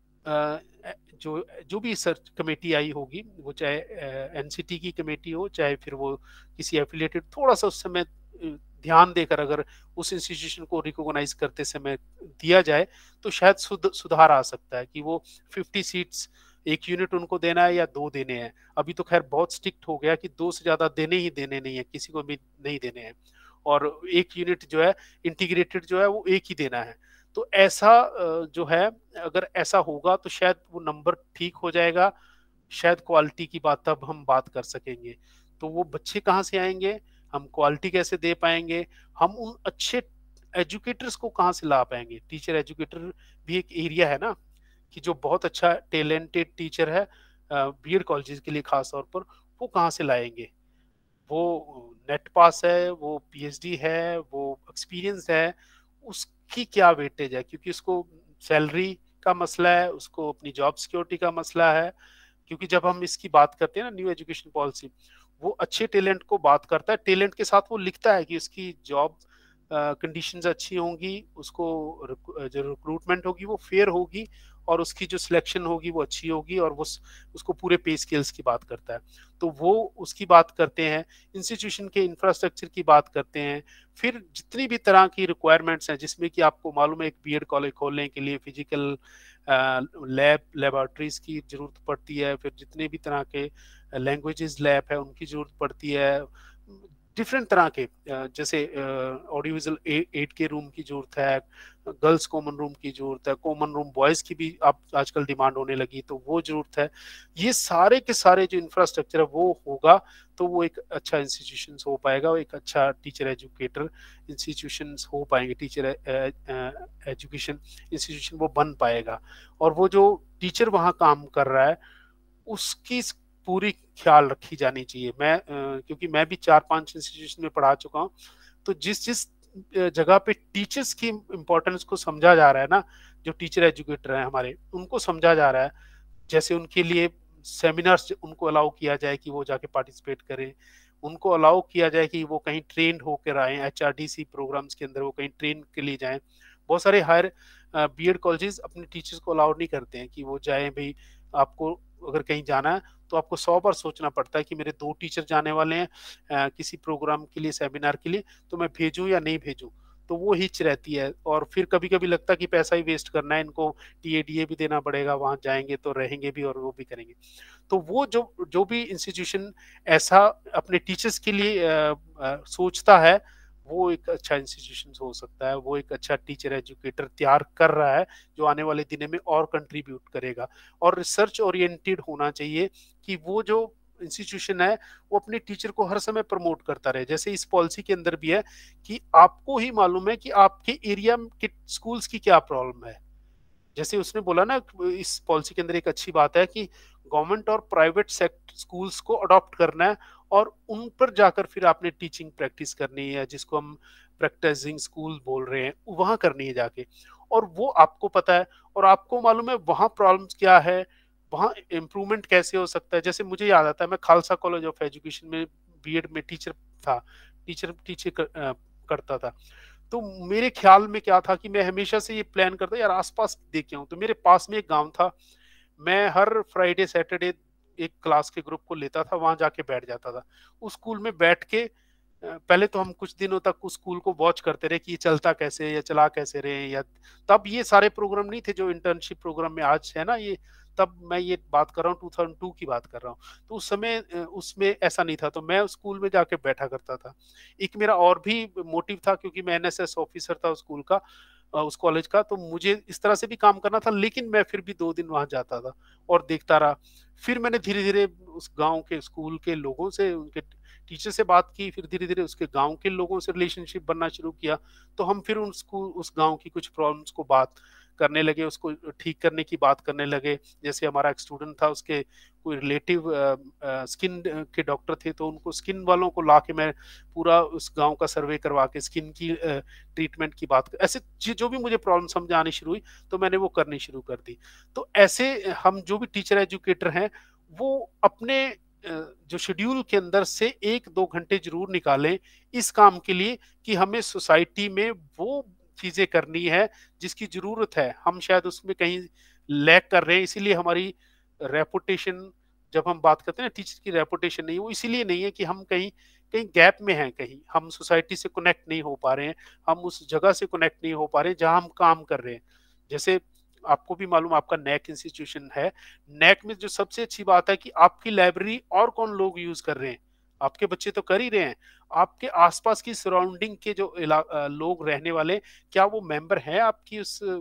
जो भी सर्च कमेटी आई होगी, वो चाहे एनसीटी की कमेटी हो चाहे फिर वो किसी एफिलिएटेड, थोड़ा सा उस समय ध्यान देकर अगर उस इंस्टीट्यूशन को रिकॉग्नाइज करते समय दिया जाए तो शायद सुधार आ सकता है कि वो 50 सीट्स एक यूनिट उनको देना है या 2 देने हैं। अभी तो खैर बहुत स्ट्रिक्ट हो गया कि 2 से ज्यादा देने नहीं है, किसी को भी नहीं देने हैं, और एक यूनिट जो है इंटीग्रेटेड जो है वो एक ही देना है। तो ऐसा जो है अगर ऐसा होगा तो शायद वो नंबर ठीक हो जाएगा, शायद क्वालिटी की बात तब हम बात कर सकेंगे। तो वो बच्चे कहाँ से आएंगे, हम क्वालिटी कैसे दे पाएंगे, हम उन अच्छे एजुकेटर्स को कहाँ से ला पाएंगे। टीचर एजुकेटर भी एक एरिया है ना कि जो बहुत अच्छा टैलेंटेड टीचर है बीएड कॉलेजेस के लिए खास तौर पर, वो कहाँ से लाएंगे। वो नेट पास है, वो पीएचडी है, वो एक्सपीरियंस है, उसकी क्या वेटेज है, क्योंकि उसको सैलरी का मसला है, उसको अपनी जॉब सिक्योरिटी का मसला है। क्योंकि जब हम इसकी बात करते हैं ना न्यू एजुकेशन पॉलिसी, वो अच्छे टैलेंट को बात करता है, टैलेंट के साथ वो लिखता है कि उसकी जॉब कंडीशंस अच्छी होंगी, उसको जो रिक्रूटमेंट होगी वो फेयर होगी, और उसकी जो सिलेक्शन होगी वो अच्छी होगी, और वो उसको पूरे पे स्केल्स की बात करता है। तो वो उसकी बात करते हैं, इंस्टीट्यूशन के इंफ्रास्ट्रक्चर की बात करते हैं, फिर जितनी भी तरह की रिक्वायरमेंट्स हैं जिसमें कि आपको मालूम है एक बीएड कॉलेज खोलने के लिए फिजिकल लेबोरेटरीज की जरूरत पड़ती है, फिर जितने भी तरह के लैंग्वेजेस लैब है उनकी जरूरत पड़ती है, डिफरेंट तरह के जैसे ऑडियोविजुअल एड के रूम की जरूरत है, गर्ल्स कॉमन रूम की जरूरत है, कॉमन रूम बॉयज की भी अब आजकल डिमांड होने लगी तो वो जरूरत है। ये सारे के सारे जो इंफ्रास्ट्रक्चर है वो होगा तो वो एक अच्छा इंस्टीट्यूशन हो पाएगा, एक अच्छा टीचर एजुकेटर इंस्टीट्यूशन हो पाएंगे, टीचर एजुकेशन इंस्टीट्यूशन वो बन पाएगा, और वो जो टीचर वहाँ काम कर रहा है उसकी पूरी ख्याल रखी जानी चाहिए। मैं क्योंकि मैं भी 4-5 इंस्टीट्यूशन में पढ़ा चुका हूँ, तो जिस जगह पे टीचर्स की इम्पोर्टेंस को समझा जा रहा है ना, जो टीचर एजुकेटर हैं हमारे उनको समझा जा रहा है, जैसे उनके लिए सेमिनार्स उनको अलाउ किया जाए कि वो जाके पार्टिसिपेट करें, उनको अलाउ किया जाए कि वो कहीं ट्रेंड होकर आए, एचआरडीसी प्रोग्राम्स के अंदर वो कहीं ट्रेन के लिए जाएं। बहुत सारे हायर बीएड कॉलेजेस अपने टीचर्स को अलाउ नहीं करते हैं कि वो जाएं, भाई आपको अगर कहीं जाना है तो आपको 100 बार सोचना पड़ता है कि मेरे 2 टीचर जाने वाले हैं किसी प्रोग्राम के लिए, सेमिनार के लिए, तो मैं भेजूं या नहीं भेजूं। तो वो हिच रहती है और फिर कभी-कभी लगता है कि पैसा ही वेस्ट करना है, इनको टीएडीए भी देना पड़ेगा, वहाँ जाएँगे तो रहेंगे भी और वो भी करेंगे। तो वो जो जो भी इंस्टीट्यूशन ऐसा अपने टीचर्स के लिए सोचता है, वो एक अच्छा इंस्टीट्यूशन हो सकता है, वो एक अच्छा टीचर एजुकेटर तैयार कर रहा है, जो आने वाले दिनों में और कंट्रीब्यूट करेगा। और रिसर्च ओरिएंटेड होना चाहिए कि वो जो इंस्टीट्यूशन है, वो अपने टीचर को हर समय प्रमोट करता रहे। जैसे इस पॉलिसी के अंदर भी है कि आपको ही मालूम है कि आपके एरिया के स्कूल्स की क्या प्रॉब्लम है। जैसे उसने बोला ना, इस पॉलिसी के अंदर एक अच्छी बात है कि गवर्नमेंट और प्राइवेट सेक्टर स्कूल्स को अडॉप्ट करना है और उन पर जाकर फिर आपने टीचिंग प्रैक्टिस करनी है, जिसको हम प्रैक्टिसिंग स्कूल बोल रहे हैं, वहां करनी है जाके। और वो आपको पता है और आपको मालूम है वहां प्रॉब्लम्स क्या है, वहां इम्प्रूवमेंट कैसे हो सकता है। जैसे मुझे याद आता है, मैं खालसा कॉलेज ऑफ एजुकेशन में बीएड में टीचर था, टीचर करता था। तो मेरे ख्याल में क्या था कि मैं हमेशा से ये प्लान करता यार आसपास देख के आऊं। तो मेरे पास में एक गांव था, मैं हर फ्राइडे सैटरडे एक क्लास के ग्रुप को लेता था, वहां जाके बैठ जाता था। उस स्कूल में बैठ के पहले तो हम कुछ दिनों तक उस स्कूल को वॉच करते रहे कि ये चलता कैसे है या चला कैसे रहे, या तब ये सारे प्रोग्राम नहीं थे जो इंटर्नशिप प्रोग्राम में आज है ना, ये तब मैं ये बात कर रहा हूँ 2002 की बात कर रहा हूँ। तो उस समय उसमें ऐसा नहीं था, तो मैं उस स्कूल में जाके बैठा करता था। एक मेरा और भी मोटिव था, क्योंकि मैं एनएसएस ऑफिसर था उस स्कूल का, उस कॉलेज का, तो मुझे इस तरह से भी काम करना था। लेकिन मैं फिर भी 2 दिन वहां जाता था और देखता रहा। फिर मैंने धीरे धीरे उस गांव के स्कूल के लोगों से, उनके टीचर से बात की, फिर धीरे धीरे उसके गांव के लोगों से रिलेशनशिप बनना शुरू किया। तो हम फिर उस गांव की कुछ प्रॉब्लम्स को बात करने लगे, उसको ठीक करने की बात करने लगे। जैसे हमारा एक स्टूडेंट था, उसके कोई रिलेटिव स्किन के डॉक्टर थे, तो उनको स्किन वालों को ला के मैं पूरा उस गांव का सर्वे करवा के स्किन की ट्रीटमेंट की बात ऐसे जो भी मुझे प्रॉब्लम समझ आनी शुरू हुई, तो मैंने वो करनी शुरू कर दी। तो ऐसे हम जो भी टीचर एजुकेटर हैं, वो अपने जो शेड्यूल के अंदर से 1-2 घंटे जरूर निकालें इस काम के लिए कि हमें सोसाइटी में वो चीजें करनी है जिसकी जरूरत है। हम शायद उसमें कहीं लैग कर रहे हैं, इसीलिए हमारी रेपुटेशन, जब हम बात करते हैं ना टीचर की रेपुटेशन नहीं, वो इसीलिए नहीं है कि हम कहीं कहीं गैप में हैं, कहीं हम सोसाइटी से कनेक्ट नहीं हो पा रहे हैं, हम उस जगह से कनेक्ट नहीं हो पा रहे हैं जहां हम काम कर रहे हैं। जैसे आपको भी मालूम, आपका नैक इंस्टीट्यूशन है, नैक में जो सबसे अच्छी बात है कि आपकी लाइब्रेरी और कौन लोग यूज कर रहे हैं, आपके बच्चे तो कर ही रहे हैं, आपके आसपास की सराउंडिंग के जो लोग रहने वाले, क्या वो मेंबर हैं आपकी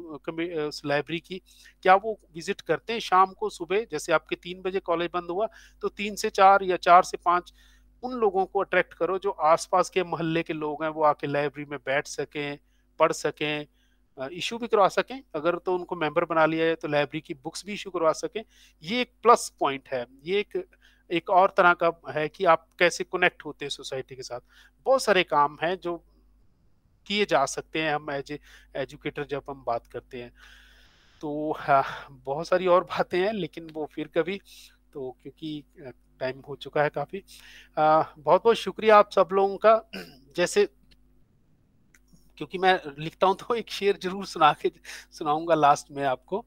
उस लाइब्रेरी की, क्या वो विजिट करते हैं शाम को, सुबह? जैसे आपके 3 बजे कॉलेज बंद हुआ तो 3 से 4 या 4 से 5 उन लोगों को अट्रैक्ट करो जो आसपास के मोहल्ले के लोग हैं, वो आके लाइब्रेरी में बैठ सकें, पढ़ सकें, इशू भी करवा सकें। अगर तो उनको मेंबर बना लिया है तो लाइब्रेरी की बुक्स भी इशू करवा सकें। ये एक प्लस पॉइंट है, ये एक और तरह का है कि आप कैसे कनेक्ट होते हैं सोसाइटी के साथ। बहुत सारे काम हैं जो किए जा सकते हैं हम एज एजुकेटर जब हम बात करते हैं। तो हाँ, बहुत सारी और बातें हैं, लेकिन वो फिर कभी, तो क्योंकि टाइम हो चुका है काफी। बहुत बहुत शुक्रिया आप सब लोगों का। जैसे क्योंकि मैं लिखता हूँ तो एक शेर जरूर सुनाऊंगा लास्ट में आपको।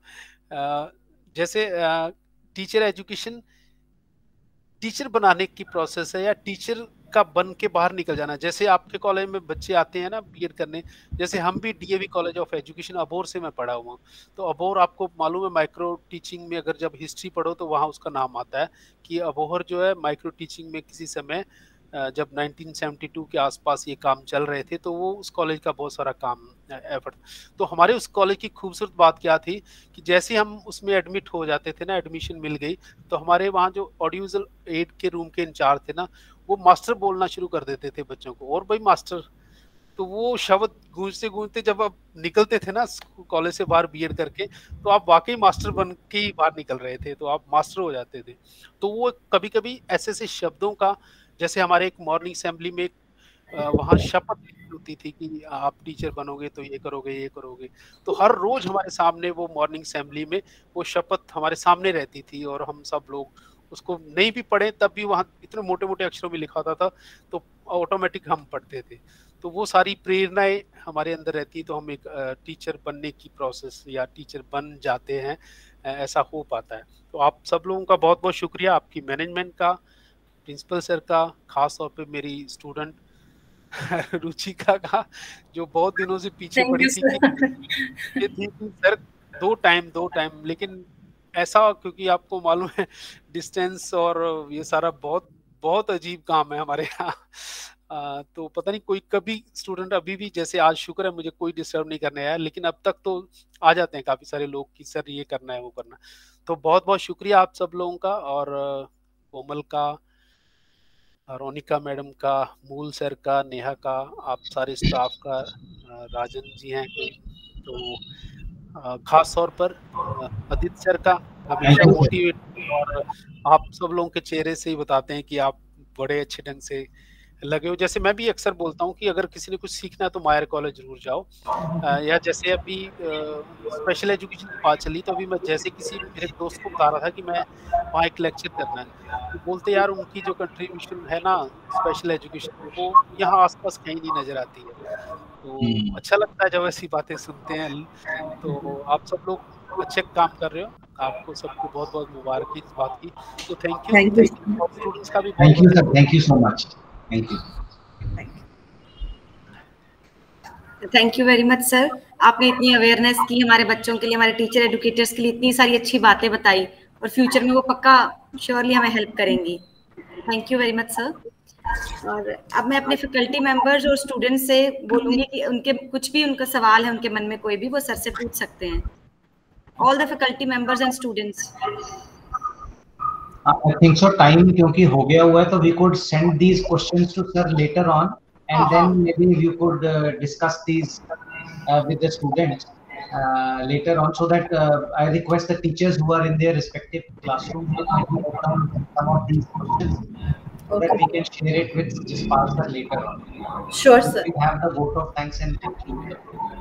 जैसे टीचर एजुकेशन टीचर बनाने की प्रोसेस है, या टीचर का बन के बाहर निकल जाना। जैसे आपके कॉलेज में बच्चे आते हैं ना बीएड करने, जैसे हम भी DAV college of education Abohar से मैं पढ़ा हुआ हूँ। तो अबोहर आपको मालूम है, माइक्रो टीचिंग में अगर जब हिस्ट्री पढ़ो तो वहाँ उसका नाम आता है कि अबोहर जो है माइक्रो टीचिंग में किसी समय जब 1972 के आसपास ये काम चल रहे थे, तो वो उस कॉलेज का बहुत सारा काम एफर्ट। तो हमारे उस कॉलेज की खूबसूरत बात क्या थी कि जैसे हम उसमें एडमिट हो जाते थे ना, एडमिशन मिल गई, तो हमारे वहाँ जो ऑडियो विजुअल एड के रूम के इंचार्ज थे ना, वो मास्टर बोलना शुरू कर देते थे बच्चों को, और भाई मास्टर। तो वो शब्द गूंजते गूंजते जब आप निकलते थे ना कॉलेज से बाहर बीएड करके, तो आप वाकई मास्टर बन के ही बाहर निकल रहे थे, तो आप मास्टर हो जाते थे। तो वो कभी कभी ऐसे ऐसे शब्दों का, जैसे हमारे एक मॉर्निंग असेंबली में वहाँ शपथ होती थी कि आप टीचर बनोगे तो ये करोगे ये करोगे। तो हर रोज हमारे सामने वो मॉर्निंग असेंबली में वो शपथ हमारे सामने रहती थी, और हम सब लोग उसको नहीं भी पढ़े तब भी वहाँ इतने मोटे मोटे अक्षरों में लिखा होता था, तो ऑटोमेटिक हम पढ़ते थे। तो वो सारी प्रेरणाएं हमारे अंदर रहती, तो हम एक टीचर बनने की प्रोसेस या टीचर बन जाते हैं ऐसा हो पाता है। तो आप सब लोगों का बहुत बहुत शुक्रिया, आपकी मैनेजमेंट का, प्रिंसिपल सर का, खास तौर पे मेरी स्टूडेंट रुचिका का, जो बहुत दिनों से पीछे Thank पड़ी you, थी sir. कि सर दो टाइम, लेकिन ऐसा क्योंकि आपको मालूम है डिस्टेंस और ये सारा बहुत बहुत अजीब काम है हमारे यहाँ। तो पता नहीं कोई कभी स्टूडेंट अभी भी, जैसे आज शुक्र है मुझे कोई डिस्टर्ब नहीं करने आया, लेकिन अब तक तो आ जाते हैं काफी सारे लोग कि सर ये करना है वो करना है। तो बहुत बहुत शुक्रिया आप सब लोगों का, और कोमल का, रोनिका मैडम का, मूल सर का, नेहा का, आप सारे स्टाफ का, राजन जी हैं कोई, तो खास तौर पर आदित्य सर का, हमेशा Thank you, sir. मोटिवेट, और आप सब लोगों के चेहरे से ही बताते हैं कि आप बड़े अच्छे ढंग से लगे हो। जैसे मैं भी अक्सर बोलता हूँ कि अगर किसी ने कुछ सीखना है तो मायर कॉलेज जरूर जाओ, या जैसे अभी स्पेशल एजुकेशन की बात चली, तो अभी मैं जैसे किसी मेरे दोस्त को बता रहा था कि मैं वहाँ एक लेक्चर करना है, तो बोलते यार उनकी जो कंट्रीब्यूशन है ना स्पेशल एजुकेशन में, वो यहाँ आसपास कहीं नहीं नजर आती है। तो अच्छा लगता है जब ऐसी बातें सुनते हैं। तो आप सब लोग अच्छे काम कर रहे हो, आपको सबको बहुत बहुत मुबारक इस बात की। तो थैंक यू, Thank you. लेकिन स्टूडेंट्स का भी बहुत Thank you, बहुत sir. Thank you so much. Thank you. Thank you very much sir, आपने इतनी अवेयरनेस की हमारे बच्चों के लिए, हमारे टीचर एजुकेटर्स के लिए इतनी सारी अच्छी बातें बताई, और फ्यूचर में वो पक्का श्योरली हमें हेल्प करेंगी। Thank you very much sir. और अब मैं अपने फैकल्टी मेंबर्स और स्टूडेंट्स से बोलूंगी कि उनके कुछ भी उनका सवाल है उनके मन में कोई भी, वो सर से पूछ सकते हैं। All the faculty members and students. I think so. Time क्योंकि हो गया हुआ है, तो we could send these questions to sir later on, and then maybe you could discuss these with the students later on, so that I request the teachers who are in their respective classrooms to note down some of these questions, so that we can share it with Jaspal sir later on. Sure, sir. We have the vote of thanks and conclude.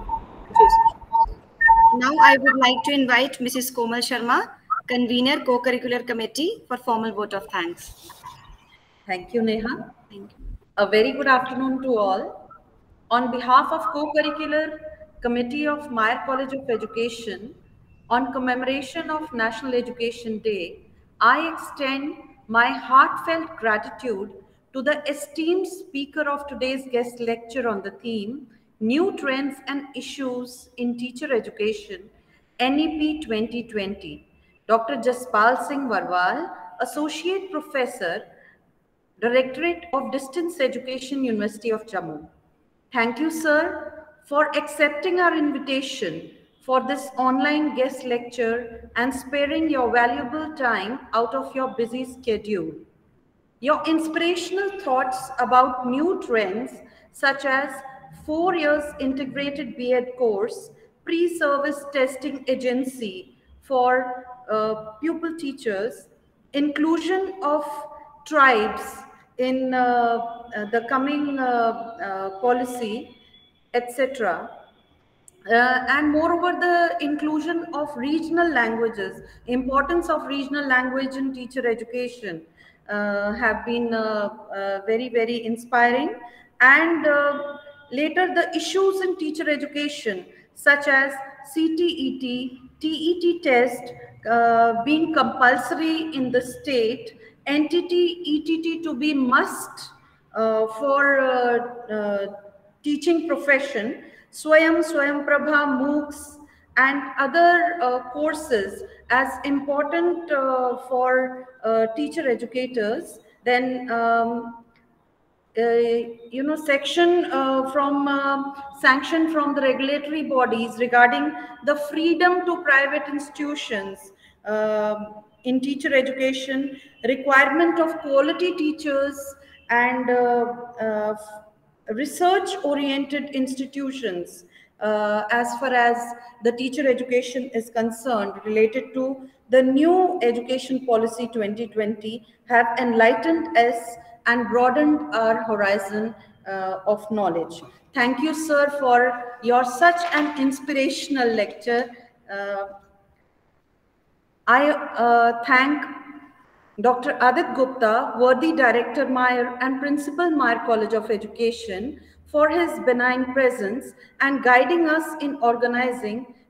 Now I would like to invite Mrs. Komal Sharma, convener co-curricular committee, for formal vote of thanks. Thank you, Neha. Thank you. A very good afternoon to all. On behalf of Co-Curricular Committee of Meyer College of Education, on commemoration of National Education Day, I extend my heartfelt gratitude to the esteemed speaker of today's guest lecture on the theme, New Trends and Issues in Teacher Education, NEP 2020, Dr. Jaspal Singh Varwal, Associate Professor, Directorate of Distance Education, University of Jammu. Thank you, sir, for accepting our invitation for this online guest lecture and sparing your valuable time out of your busy schedule. Your inspirational thoughts about new trends such as 4 years integrated B.Ed course, pre-service testing agency for pupil teachers, inclusion of tribes in the coming policy, etc. And moreover, the inclusion of regional languages, importance of regional language in teacher education have been very, very inspiring. And later, the issues in teacher education, such as CTET, TET test being compulsory in the state, entity ETT to be must for teaching profession, Swayam, Swayamprabha, MOOCs, and other courses as important for teacher educators. Then, section from sanction from the regulatory bodies regarding the freedom to private institutions in teacher education, requirement of quality teachers, and research-oriented institutions as far as the teacher education is concerned, related to the new education policy 2020, have enlightened us and broadened our horizon of knowledge. Thank you, sir, for your such an inspirational lecture. I thank Dr. Adit Gupta, worthy Director Meyer and Principal Meyer College of Education, for his benign presence and guiding us in organizing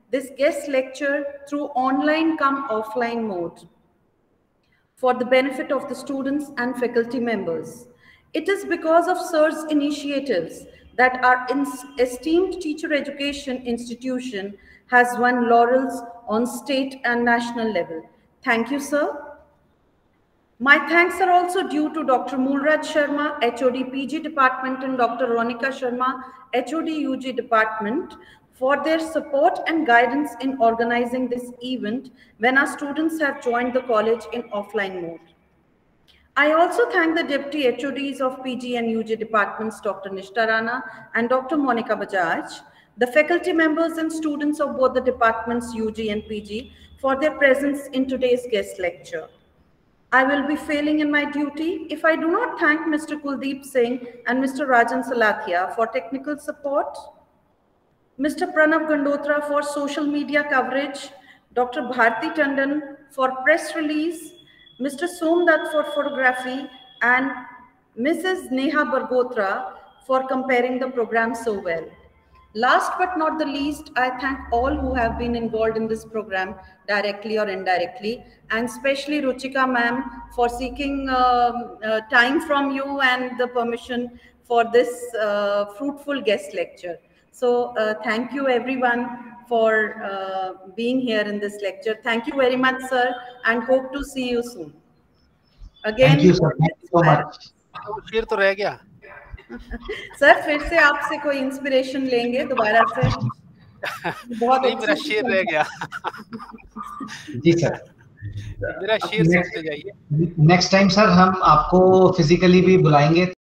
this guest lecture through online come offline mode for the benefit of the students and faculty members. It is because of Sir's initiatives that our esteemed teacher education institution has won laurels on state and national level. Thank you, sir. My thanks are also due to Dr. Moolraj Sharma, HOD PG Department, and Dr. Ronika Sharma, HOD UG Department, for their support and guidance in organizing this event when our students have joined the college in offline mode. I also thank the Deputy HODs of PG and UG Departments, Dr. Nishta Rana and Dr. Monica Bajaj, the faculty members and students of both the departments, UG and PG, for their presence in today's guest lecture. I will be failing in my duty if I do not thank Mr. Kuldeep Singh and Mr. Rajan Salathia for technical support, Mr. Pranav Gandotra for social media coverage, Dr. Bharti Tandon for press release, Mr. Somnath for photography, and Mrs. Neha Bargotra for comparing the program so well. Last but not the least, I thank all who have been involved in this program directly or indirectly, and especially Ruchika ma'am for seeking time from you and the permission for this fruitful guest lecture. So thank you everyone for being here in this lecture. Thank you very much, sir, and hope to see you soon. Again, thank you, sir. Thank you so much. शेर तो रह गया sir, फिर से आपसे कोई inspiration लेंगे दोबारा से। बहुत नहीं, मेरा शेर रह गया। जी सर, मेरा शेर सुनते जाइए। नेक्स्ट टाइम सर हम आपको फिजिकली भी बुलाएंगे।